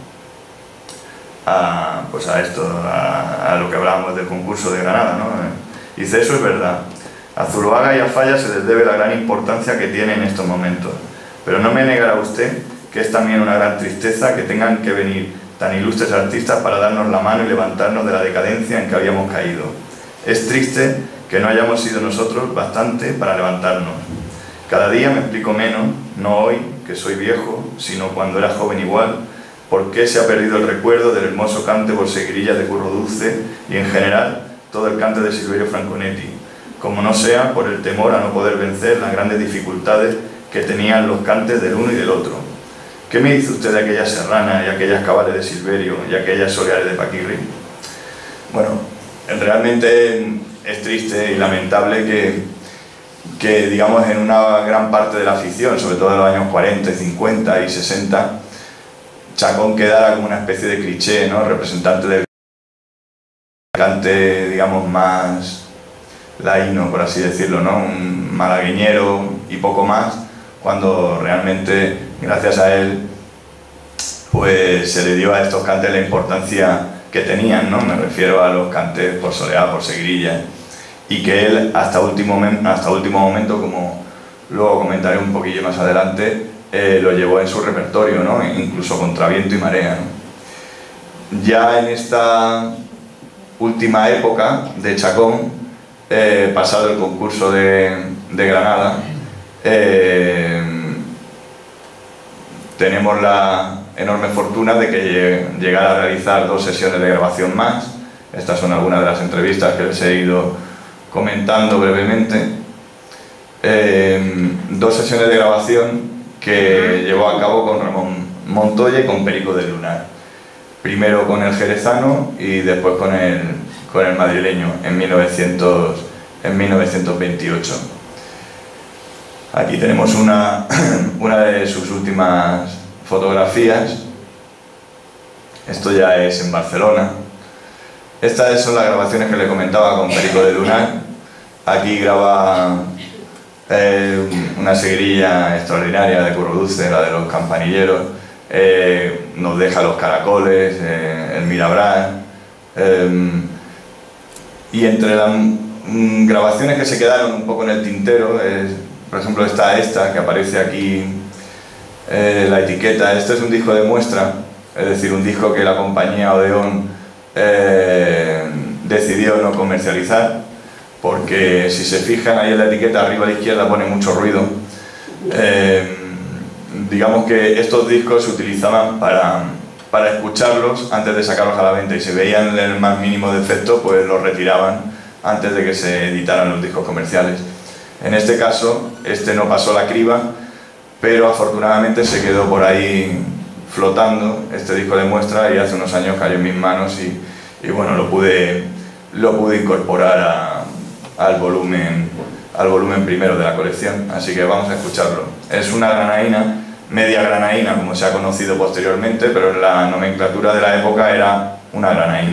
a lo que hablábamos del concurso de Granada, ¿no? Dice: eso es verdad. A Zuloaga y a Falla se les debe la gran importancia que tiene en estos momentos. Pero no me negará usted que es también una gran tristeza que tengan que venir tan ilustres artistas para darnos la mano y levantarnos de la decadencia en que habíamos caído. Es triste que no hayamos sido nosotros bastante para levantarnos. Cada día me explico menos, no hoy, que soy viejo, sino cuando era joven igual, por qué se ha perdido el recuerdo del hermoso cante por seguirillas de Curro Dulce y en general todo el cante de Silverio Franconetti, como no sea por el temor a no poder vencer las grandes dificultades que tenían los cantes del uno y del otro. ¿Qué me dice usted de aquellas serranas y aquellas cabales de Silverio y aquellas soleares de Paquirri? Bueno, realmente es triste y lamentable que digamos, en una gran parte de la afición, sobre todo en los años 40, 50 y 60, Chacón quedara como una especie de cliché, ¿no? Representante del cante, digamos, más laíno, por así decirlo, ¿no? Un malagueñero y poco más, cuando realmente, gracias a él, pues se le dio a estos cantes la importancia que tenían, ¿no? Me refiero a los cantes por soleá, por seguirilla, y que él hasta último momento, como luego comentaré un poquillo más adelante, lo llevó en su repertorio, ¿no? Incluso contra viento y marea, ¿no? Ya en esta última época de Chacón, pasado el concurso de Granada, tenemos la enorme fortuna de que llegara a realizar 2 sesiones de grabación más. Estas son algunas de las entrevistas que les he ido comentando brevemente. 2 sesiones de grabación que llevó a cabo con Ramón Montoya y con Perico del Lunar. Primero con el jerezano y después con el madrileño en 1928. Aquí tenemos una de sus últimas fotografías. Esto ya es en Barcelona. Estas son las grabaciones que le comentaba con Perico de Lunar. Aquí graba una seguirilla extraordinaria de Curro Dulce, la de los campanilleros. Nos deja Los Caracoles, el Mirabrás. Y entre las grabaciones que se quedaron un poco en el tintero, por ejemplo esta que aparece aquí, la etiqueta. Este es un disco de muestra, es decir, un disco que la compañía Odeón decidió no comercializar, porque si se fijan ahí en la etiqueta arriba a la izquierda pone mucho ruido. Digamos que estos discos se utilizaban para escucharlos antes de sacarlos a la venta, y si veían el más mínimo defecto pues los retiraban antes de que se editaran los discos comerciales. En este caso, este no pasó la criba, pero afortunadamente se quedó por ahí flotando este disco de muestra, y hace unos años cayó en mis manos y bueno, lo pude incorporar al volumen primero de la colección, así que vamos a escucharlo. Es una granaína, media granaína como se ha conocido posteriormente, pero en la nomenclatura de la época era una granaína.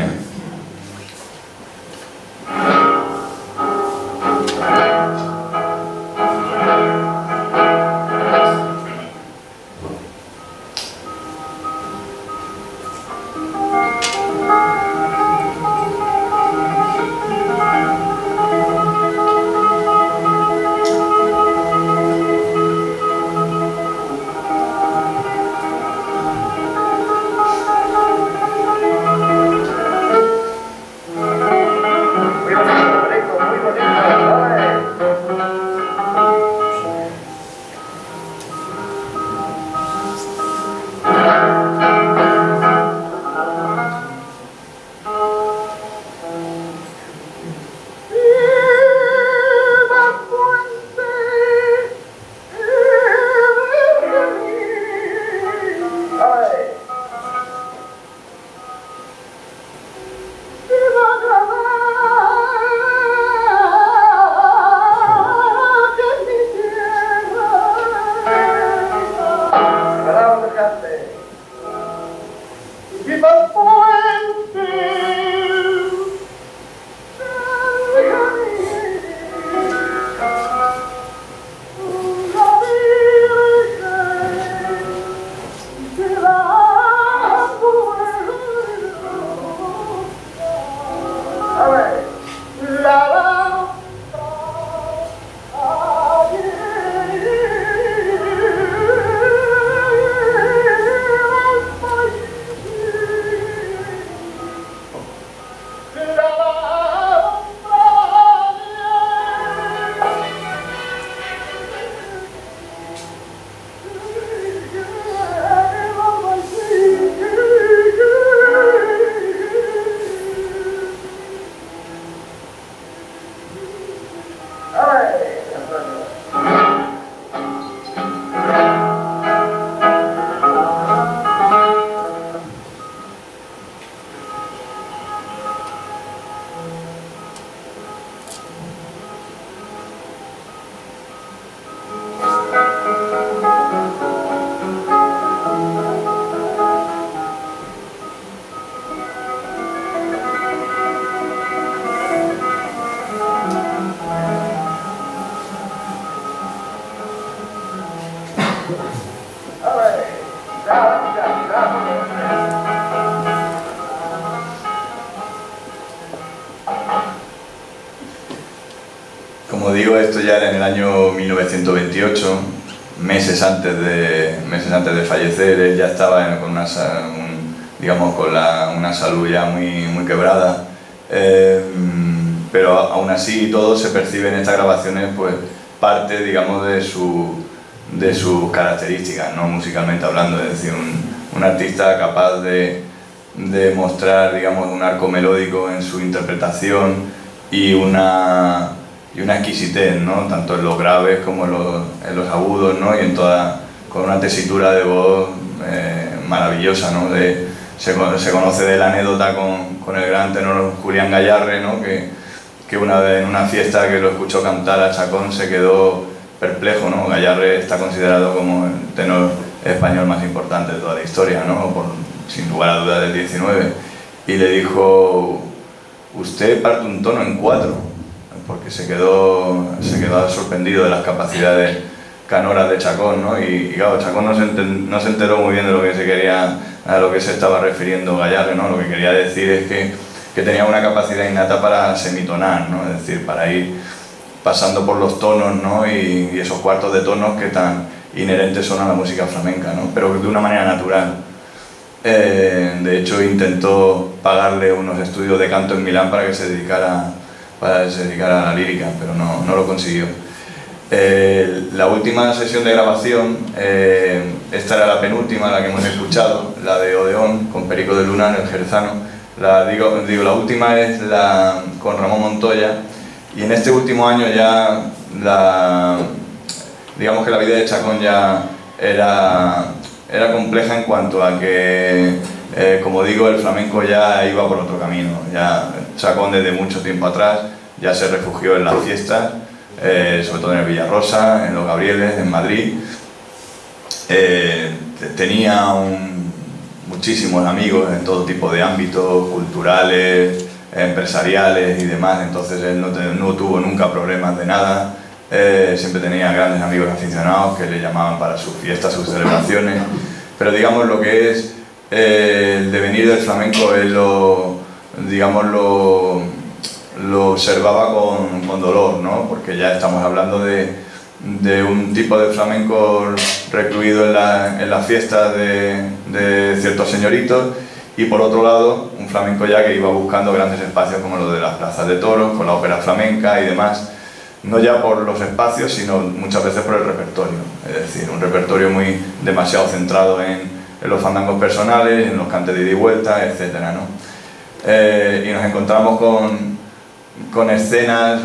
Como digo, esto ya era en el año 1928, meses antes de fallecer. Él ya estaba con una salud ya muy quebrada, pero aún así todo se percibe en estas grabaciones, pues parte, digamos, de sus características, ¿no? Musicalmente hablando, es decir, un artista capaz de mostrar, digamos, un arco melódico en su interpretación y una exquisitez, ¿no? Tanto en los graves como en los agudos, ¿no? Y con una tesitura de voz maravillosa, ¿no? Se conoce de la anécdota con el gran tenor Julián Gayarre, ¿no? Que una vez en una fiesta que lo escuchó cantar a Chacón se quedó perplejo, ¿no? Gayarre está considerado como el tenor español más importante de toda la historia, ¿no? Sin lugar a dudas del 19, y le dijo usted parte un tono en 4, porque se quedó sorprendido de las capacidades canoras de Chacón, ¿no? Y claro, Chacón no se enteró muy bien de lo que se quería, a lo que se estaba refiriendo Gayarre, ¿no? Lo que quería decir es que tenía una capacidad innata para semitonar, ¿no? Es decir, para ir pasando por los tonos, ¿no? Y esos cuartos de tonos que tan inherentes son a la música flamenca, ¿no? Pero de una manera natural. De hecho, intentó pagarle unos estudios de canto en Milán para que se dedicara a la lírica, pero no lo consiguió. La última sesión de grabación, esta era la penúltima, la que hemos escuchado, la de Odeón, con Perico de Luna, el jerezano. La última es la con Ramón Montoya, y en este último año ya digamos que la vida de Chacón ya era compleja en cuanto a que, como digo, el flamenco ya iba por otro camino. Ya Chacón desde mucho tiempo atrás ya se refugió en las fiestas, sobre todo en el Villarrosa, en los Gabrieles, en Madrid. Tenía muchísimos amigos en todo tipo de ámbitos, culturales, empresariales y demás, entonces él no tuvo nunca problemas de nada. Siempre tenía grandes amigos aficionados que le llamaban para sus fiestas, sus celebraciones, pero digamos lo que es el devenir del flamenco él lo observaba con dolor, ¿no? Porque ya estamos hablando de un tipo de flamenco recluido en las fiestas de ciertos señoritos, y por otro lado un flamenco ya que iba buscando grandes espacios como los de las plazas de toros, con la ópera flamenca y demás. No ya por los espacios, sino muchas veces por el repertorio, es decir, un repertorio demasiado centrado en los fandangos personales, en los cantes de ida y vuelta, etc., ¿no? Y nos encontramos con escenas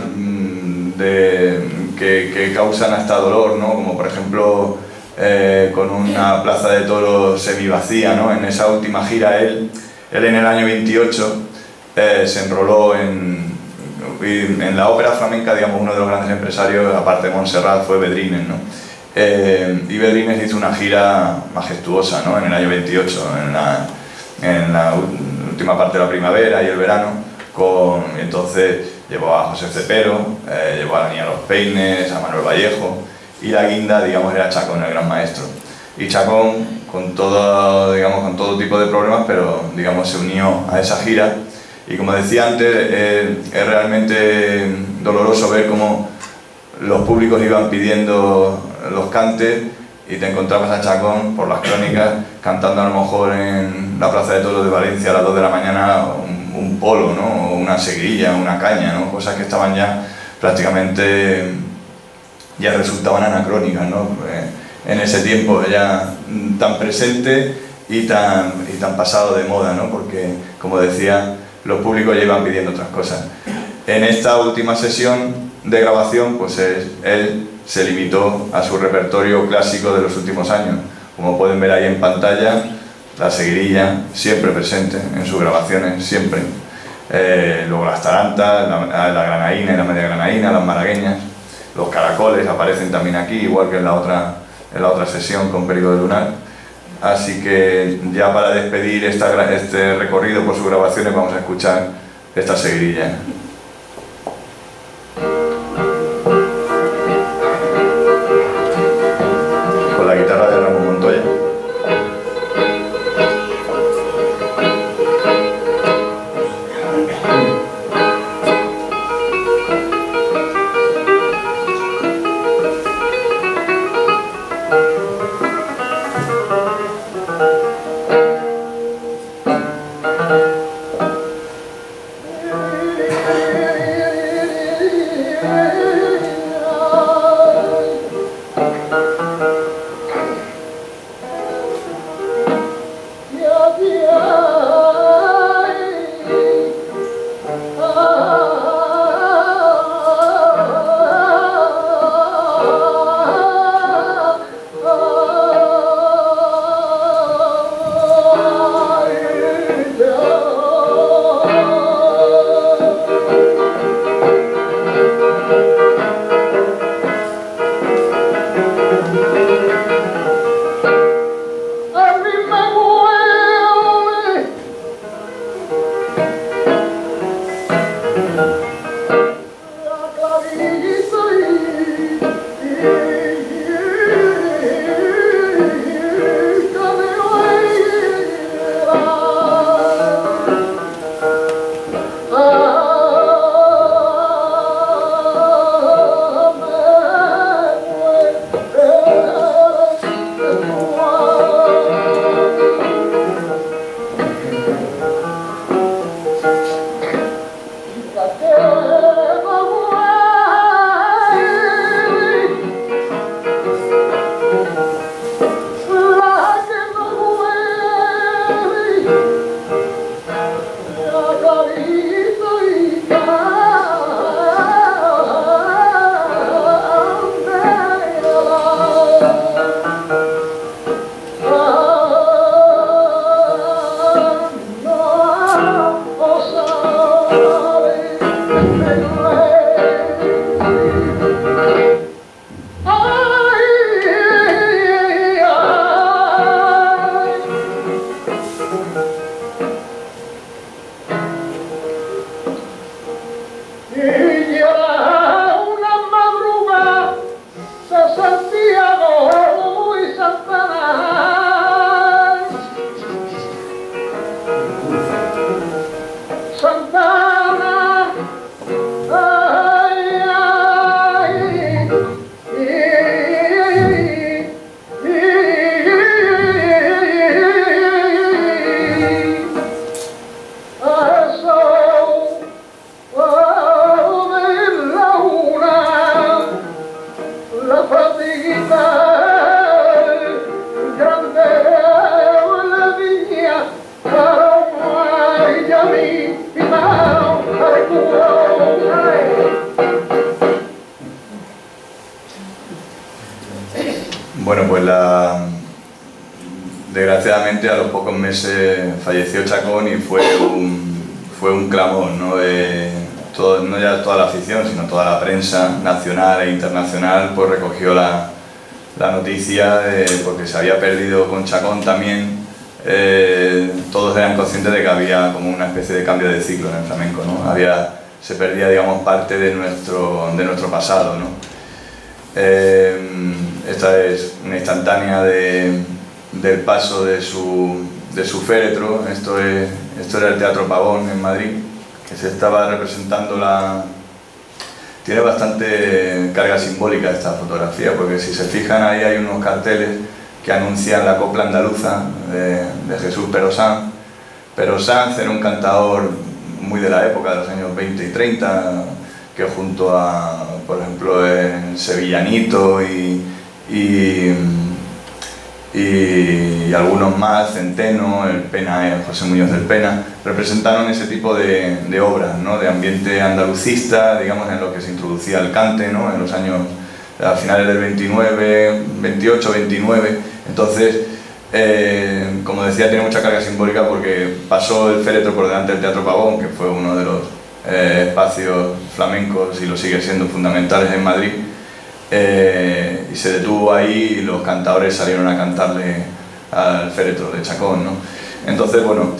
que causan hasta dolor, ¿no? Como por ejemplo con una plaza de toros semivacía, ¿no? En esa última gira él en el año 28 se enroló en la ópera flamenca, digamos, uno de los grandes empresarios, aparte de Montserrat, fue Bedrines, ¿no? Y Bedrines hizo una gira majestuosa, ¿no? En el año 28, en la última parte de la primavera y el verano, entonces llevó a José Cepero, llevó a la Niña Los Peines, a Manuel Vallejo, y la guinda, digamos, era Chacón, el gran maestro. Y Chacón, con todo tipo de problemas, pero digamos, se unió a esa gira. Y como decía antes, es realmente doloroso ver cómo los públicos iban pidiendo los cantes y te encontrabas a Chacón, por las crónicas, cantando a lo mejor en la Plaza de Toros de Valencia a las 2 de la mañana un polo, ¿no? O una seguirilla, una caña, ¿no? Cosas que estaban ya prácticamente, ya resultaban anacrónicas, ¿no? En ese tiempo ya tan presente y tan pasado de moda, ¿no? Porque, como decía, los públicos ya iban pidiendo otras cosas. En esta última sesión de grabación, pues él se limitó a su repertorio clásico de los últimos años. Como pueden ver ahí en pantalla, la seguirilla siempre presente en sus grabaciones, siempre. Luego las tarantas, la granaína y la media granaína, las malagueñas, los caracoles aparecen también aquí, igual que en la otra sesión con Perico de Lunar. Así que ya para despedir este recorrido por sus grabaciones vamos a escuchar esta seguirilla. Con la guitarra de Ramón Montoya. Bueno, pues desgraciadamente a los pocos meses falleció Chacón y fue un clamor, ¿no? No ya toda la afición, sino toda la prensa nacional e internacional pues recogió la noticia porque se había perdido con Chacón también. Todos eran conscientes de que había como una especie de cambio de ciclo en el flamenco, ¿no? Se perdía, digamos, parte de nuestro pasado, ¿no? Esta es una instantánea del paso de su féretro. Esto era el Teatro Pavón en Madrid, que se estaba representando Tiene bastante carga simbólica esta fotografía, porque si se fijan ahí hay unos carteles que anuncian la copla andaluza de Jesús Pero Sanz. Pero Sanz era un cantador muy de la época, de los años 20 y 30, que junto a, por ejemplo, el Sevillanito y algunos más, Centeno, el Pena, José Muñoz del Pena, representaron ese tipo de obras, ¿no? De ambiente andalucista, digamos, en lo que se introducía el cante, ¿no? En los años, a finales del 28, 29, entonces, como decía, tiene mucha carga simbólica porque pasó el féretro por delante del Teatro Pavón, que fue uno de los espacios flamencos y lo sigue siendo fundamentales en Madrid, y se detuvo ahí y los cantadores salieron a cantarle al féretro de Chacón, ¿no? Entonces, bueno,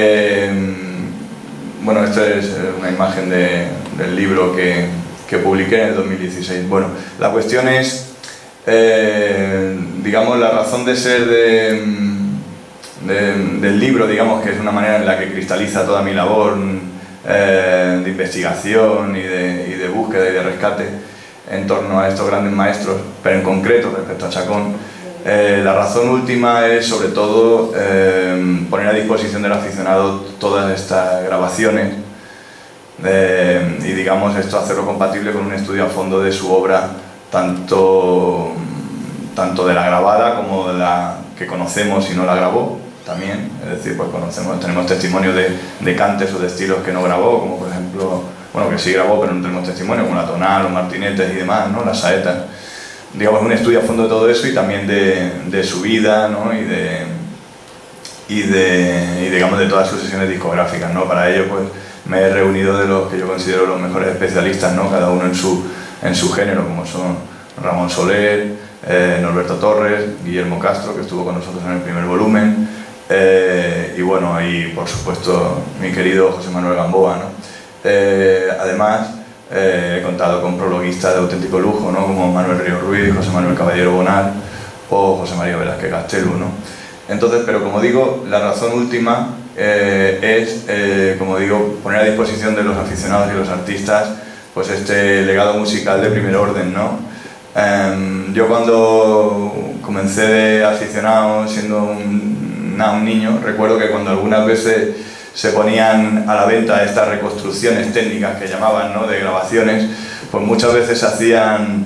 esta es una imagen del libro que publiqué en el 2016. Bueno, la cuestión es, digamos, la razón de ser del libro, digamos, que es una manera en la que cristaliza toda mi labor de investigación y de búsqueda y de rescate en torno a estos grandes maestros, pero en concreto respecto a Chacón. La razón última es sobre todo poner a disposición del aficionado todas estas grabaciones y, digamos, esto hacerlo compatible con un estudio a fondo de su obra, tanto de la grabada como de la que conocemos y no la grabó también. Es decir, pues tenemos testimonios de cantes o de estilos que no grabó, como por ejemplo, bueno, que sí grabó pero no tenemos testimonio, como la tonal, los martinetes y demás, ¿no? Las saetas. Digamos, un estudio a fondo de todo eso y también de su vida, ¿no? y digamos de todas sus sesiones discográficas, ¿no? Para ello pues me he reunido de los que yo considero los mejores especialistas, ¿no? Cada uno en su género, como son Ramón Soler, Norberto Torres, Guillermo Castro, que estuvo con nosotros en el primer volumen, y bueno, y por supuesto mi querido José Manuel Gamboa, ¿no? Además, he contado con prologuistas de auténtico lujo, ¿no? Como Manuel Río Ruiz, José Manuel Caballero Bonar o José María Velázquez Castelu, ¿no? Entonces, pero como digo, la razón última es, como digo, poner a disposición de los aficionados y los artistas pues este legado musical de primer orden, ¿no? Yo cuando comencé de aficionado, siendo un niño, recuerdo que cuando algunas veces se ponían a la venta estas reconstrucciones técnicas que llamaban, ¿no? De grabaciones, pues muchas veces se hacían,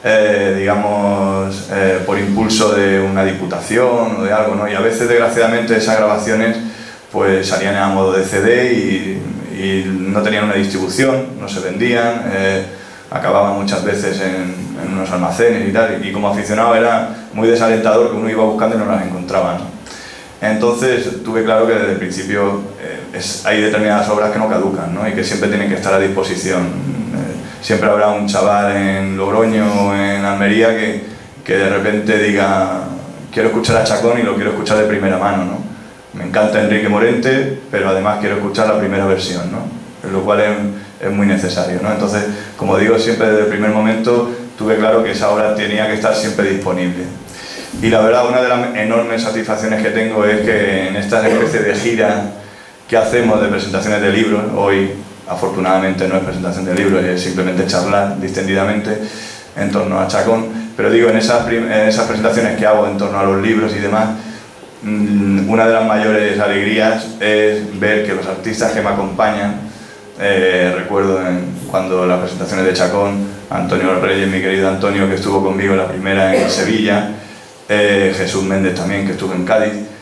digamos, por impulso de una diputación o de algo, ¿no? Y a veces, desgraciadamente, esas grabaciones pues salían a modo de CD y no tenían una distribución, no se vendían, acababan muchas veces en unos almacenes y tal, y como aficionado era muy desalentador que uno iba buscando y no las encontraba, ¿no? Entonces tuve claro que desde el principio hay determinadas obras que no caducan, ¿no? Y que siempre tienen que estar a disposición. Siempre habrá un chaval en Logroño o en Almería que de repente diga quiero escuchar a Chacón y lo quiero escuchar de primera mano, ¿no? Me encanta Enrique Morente, pero además quiero escuchar la primera versión, ¿no? Lo cual es muy necesario, ¿no? Entonces, como digo, siempre desde el primer momento tuve claro que esa obra tenía que estar siempre disponible. Y la verdad, una de las enormes satisfacciones que tengo es que en esta especie de gira que hacemos de presentaciones de libros, hoy afortunadamente no es presentación de libros, es simplemente charlar distendidamente en torno a Chacón, pero digo, en esas presentaciones que hago en torno a los libros y demás, una de las mayores alegrías es ver que los artistas que me acompañan, recuerdo cuando las presentaciones de Chacón, Antonio Reyes, mi querido Antonio, que estuvo conmigo la primera en Sevilla, Jesús Méndez también, que estuvo en Cádiz,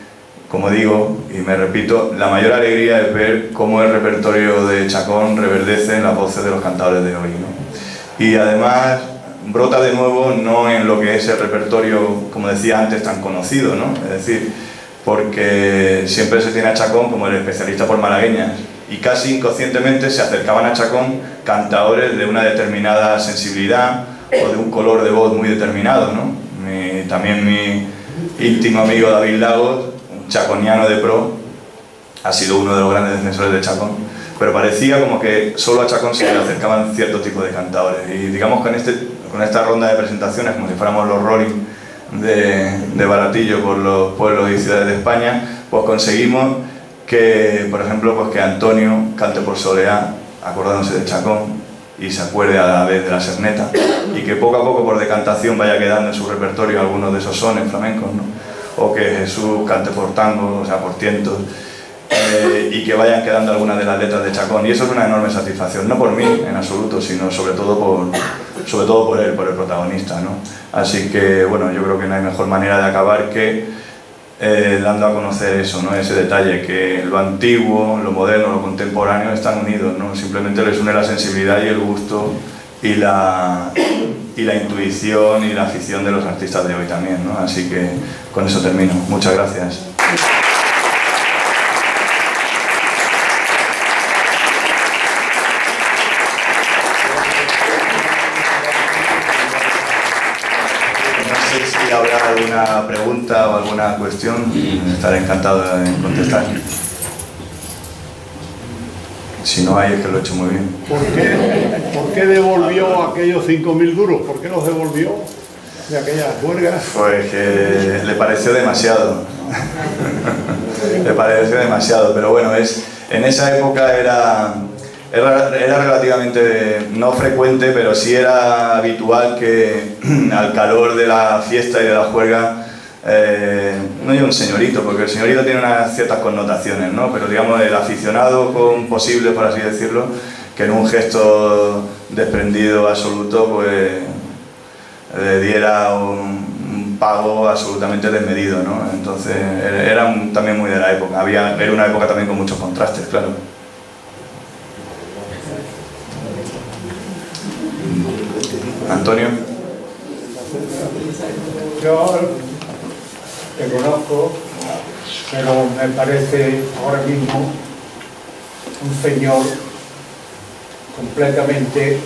como digo, y me repito, la mayor alegría es ver cómo el repertorio de Chacón reverdece en las voces de los cantadores de hoy, ¿no? Y además brota de nuevo no en lo que es el repertorio, como decía antes, tan conocido, ¿no? Es decir, porque siempre se tiene a Chacón como el especialista por malagueñas, y casi inconscientemente se acercaban a Chacón cantadores de una determinada sensibilidad o de un color de voz muy determinado, ¿no? También mi íntimo amigo David Lagos, un chaconiano de pro, ha sido uno de los grandes defensores de Chacón, pero parecía como que solo a Chacón se le acercaban cierto tipo de cantadores, y digamos que con esta ronda de presentaciones, como si fuéramos los Rolling de Baratillo por los pueblos y ciudades de España, pues conseguimos que, por ejemplo, pues que Antonio cante por Soleá, acordándose de Chacón, y se acuerde a la vez de la Serneta, y que poco a poco por decantación vaya quedando en su repertorio algunos de esos sones flamencos, ¿no? O que Jesús cante por tango, o sea, por tientos, y que vayan quedando algunas de las letras de Chacón, y eso es una enorme satisfacción, no por mí en absoluto, sino sobre todo por él, por el protagonista, ¿no? Así que, bueno, yo creo que no hay mejor manera de acabar que dando a conocer eso, ¿no? Ese detalle, que lo antiguo, lo moderno, lo contemporáneo están unidos, ¿no? Simplemente les une la sensibilidad y el gusto y la intuición y la afición de los artistas de hoy también, ¿no? Así que con eso termino. Muchas gracias. Si habrá alguna pregunta o alguna cuestión, estaré encantado de contestar. Si no hay, es que lo he hecho muy bien. ¿Por qué devolvió aquellos 5.000 duros? ¿Por qué los devolvió de aquellas huelgas? Pues que le pareció demasiado. Le pareció demasiado, pero bueno, en esa época era relativamente, no frecuente, pero sí era habitual que al calor de la fiesta y de la juerga, no hay un señorito, porque el señorito tiene unas ciertas connotaciones, ¿no? Pero digamos el aficionado con posible, por así decirlo, que en un gesto desprendido absoluto, pues le diera un pago absolutamente desmedido, ¿no? Entonces era también muy de la época, era una época también con muchos contrastes, claro. Antonio. Yo te conozco, pero me parece ahora mismo un señor completamente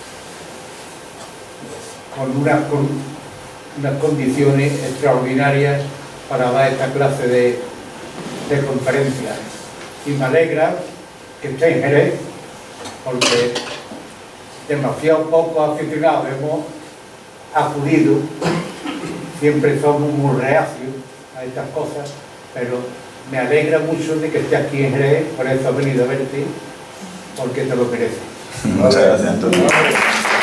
con unas condiciones extraordinarias para dar esta clase de conferencias. Y me alegra que esté en Jerez, porque demasiado pocos aficionados hemos acudido, siempre somos muy reacios a estas cosas, pero me alegra mucho de que esté aquí en Jerez, por eso he venido a verte, porque te lo mereces. Muchas gracias, Antonio.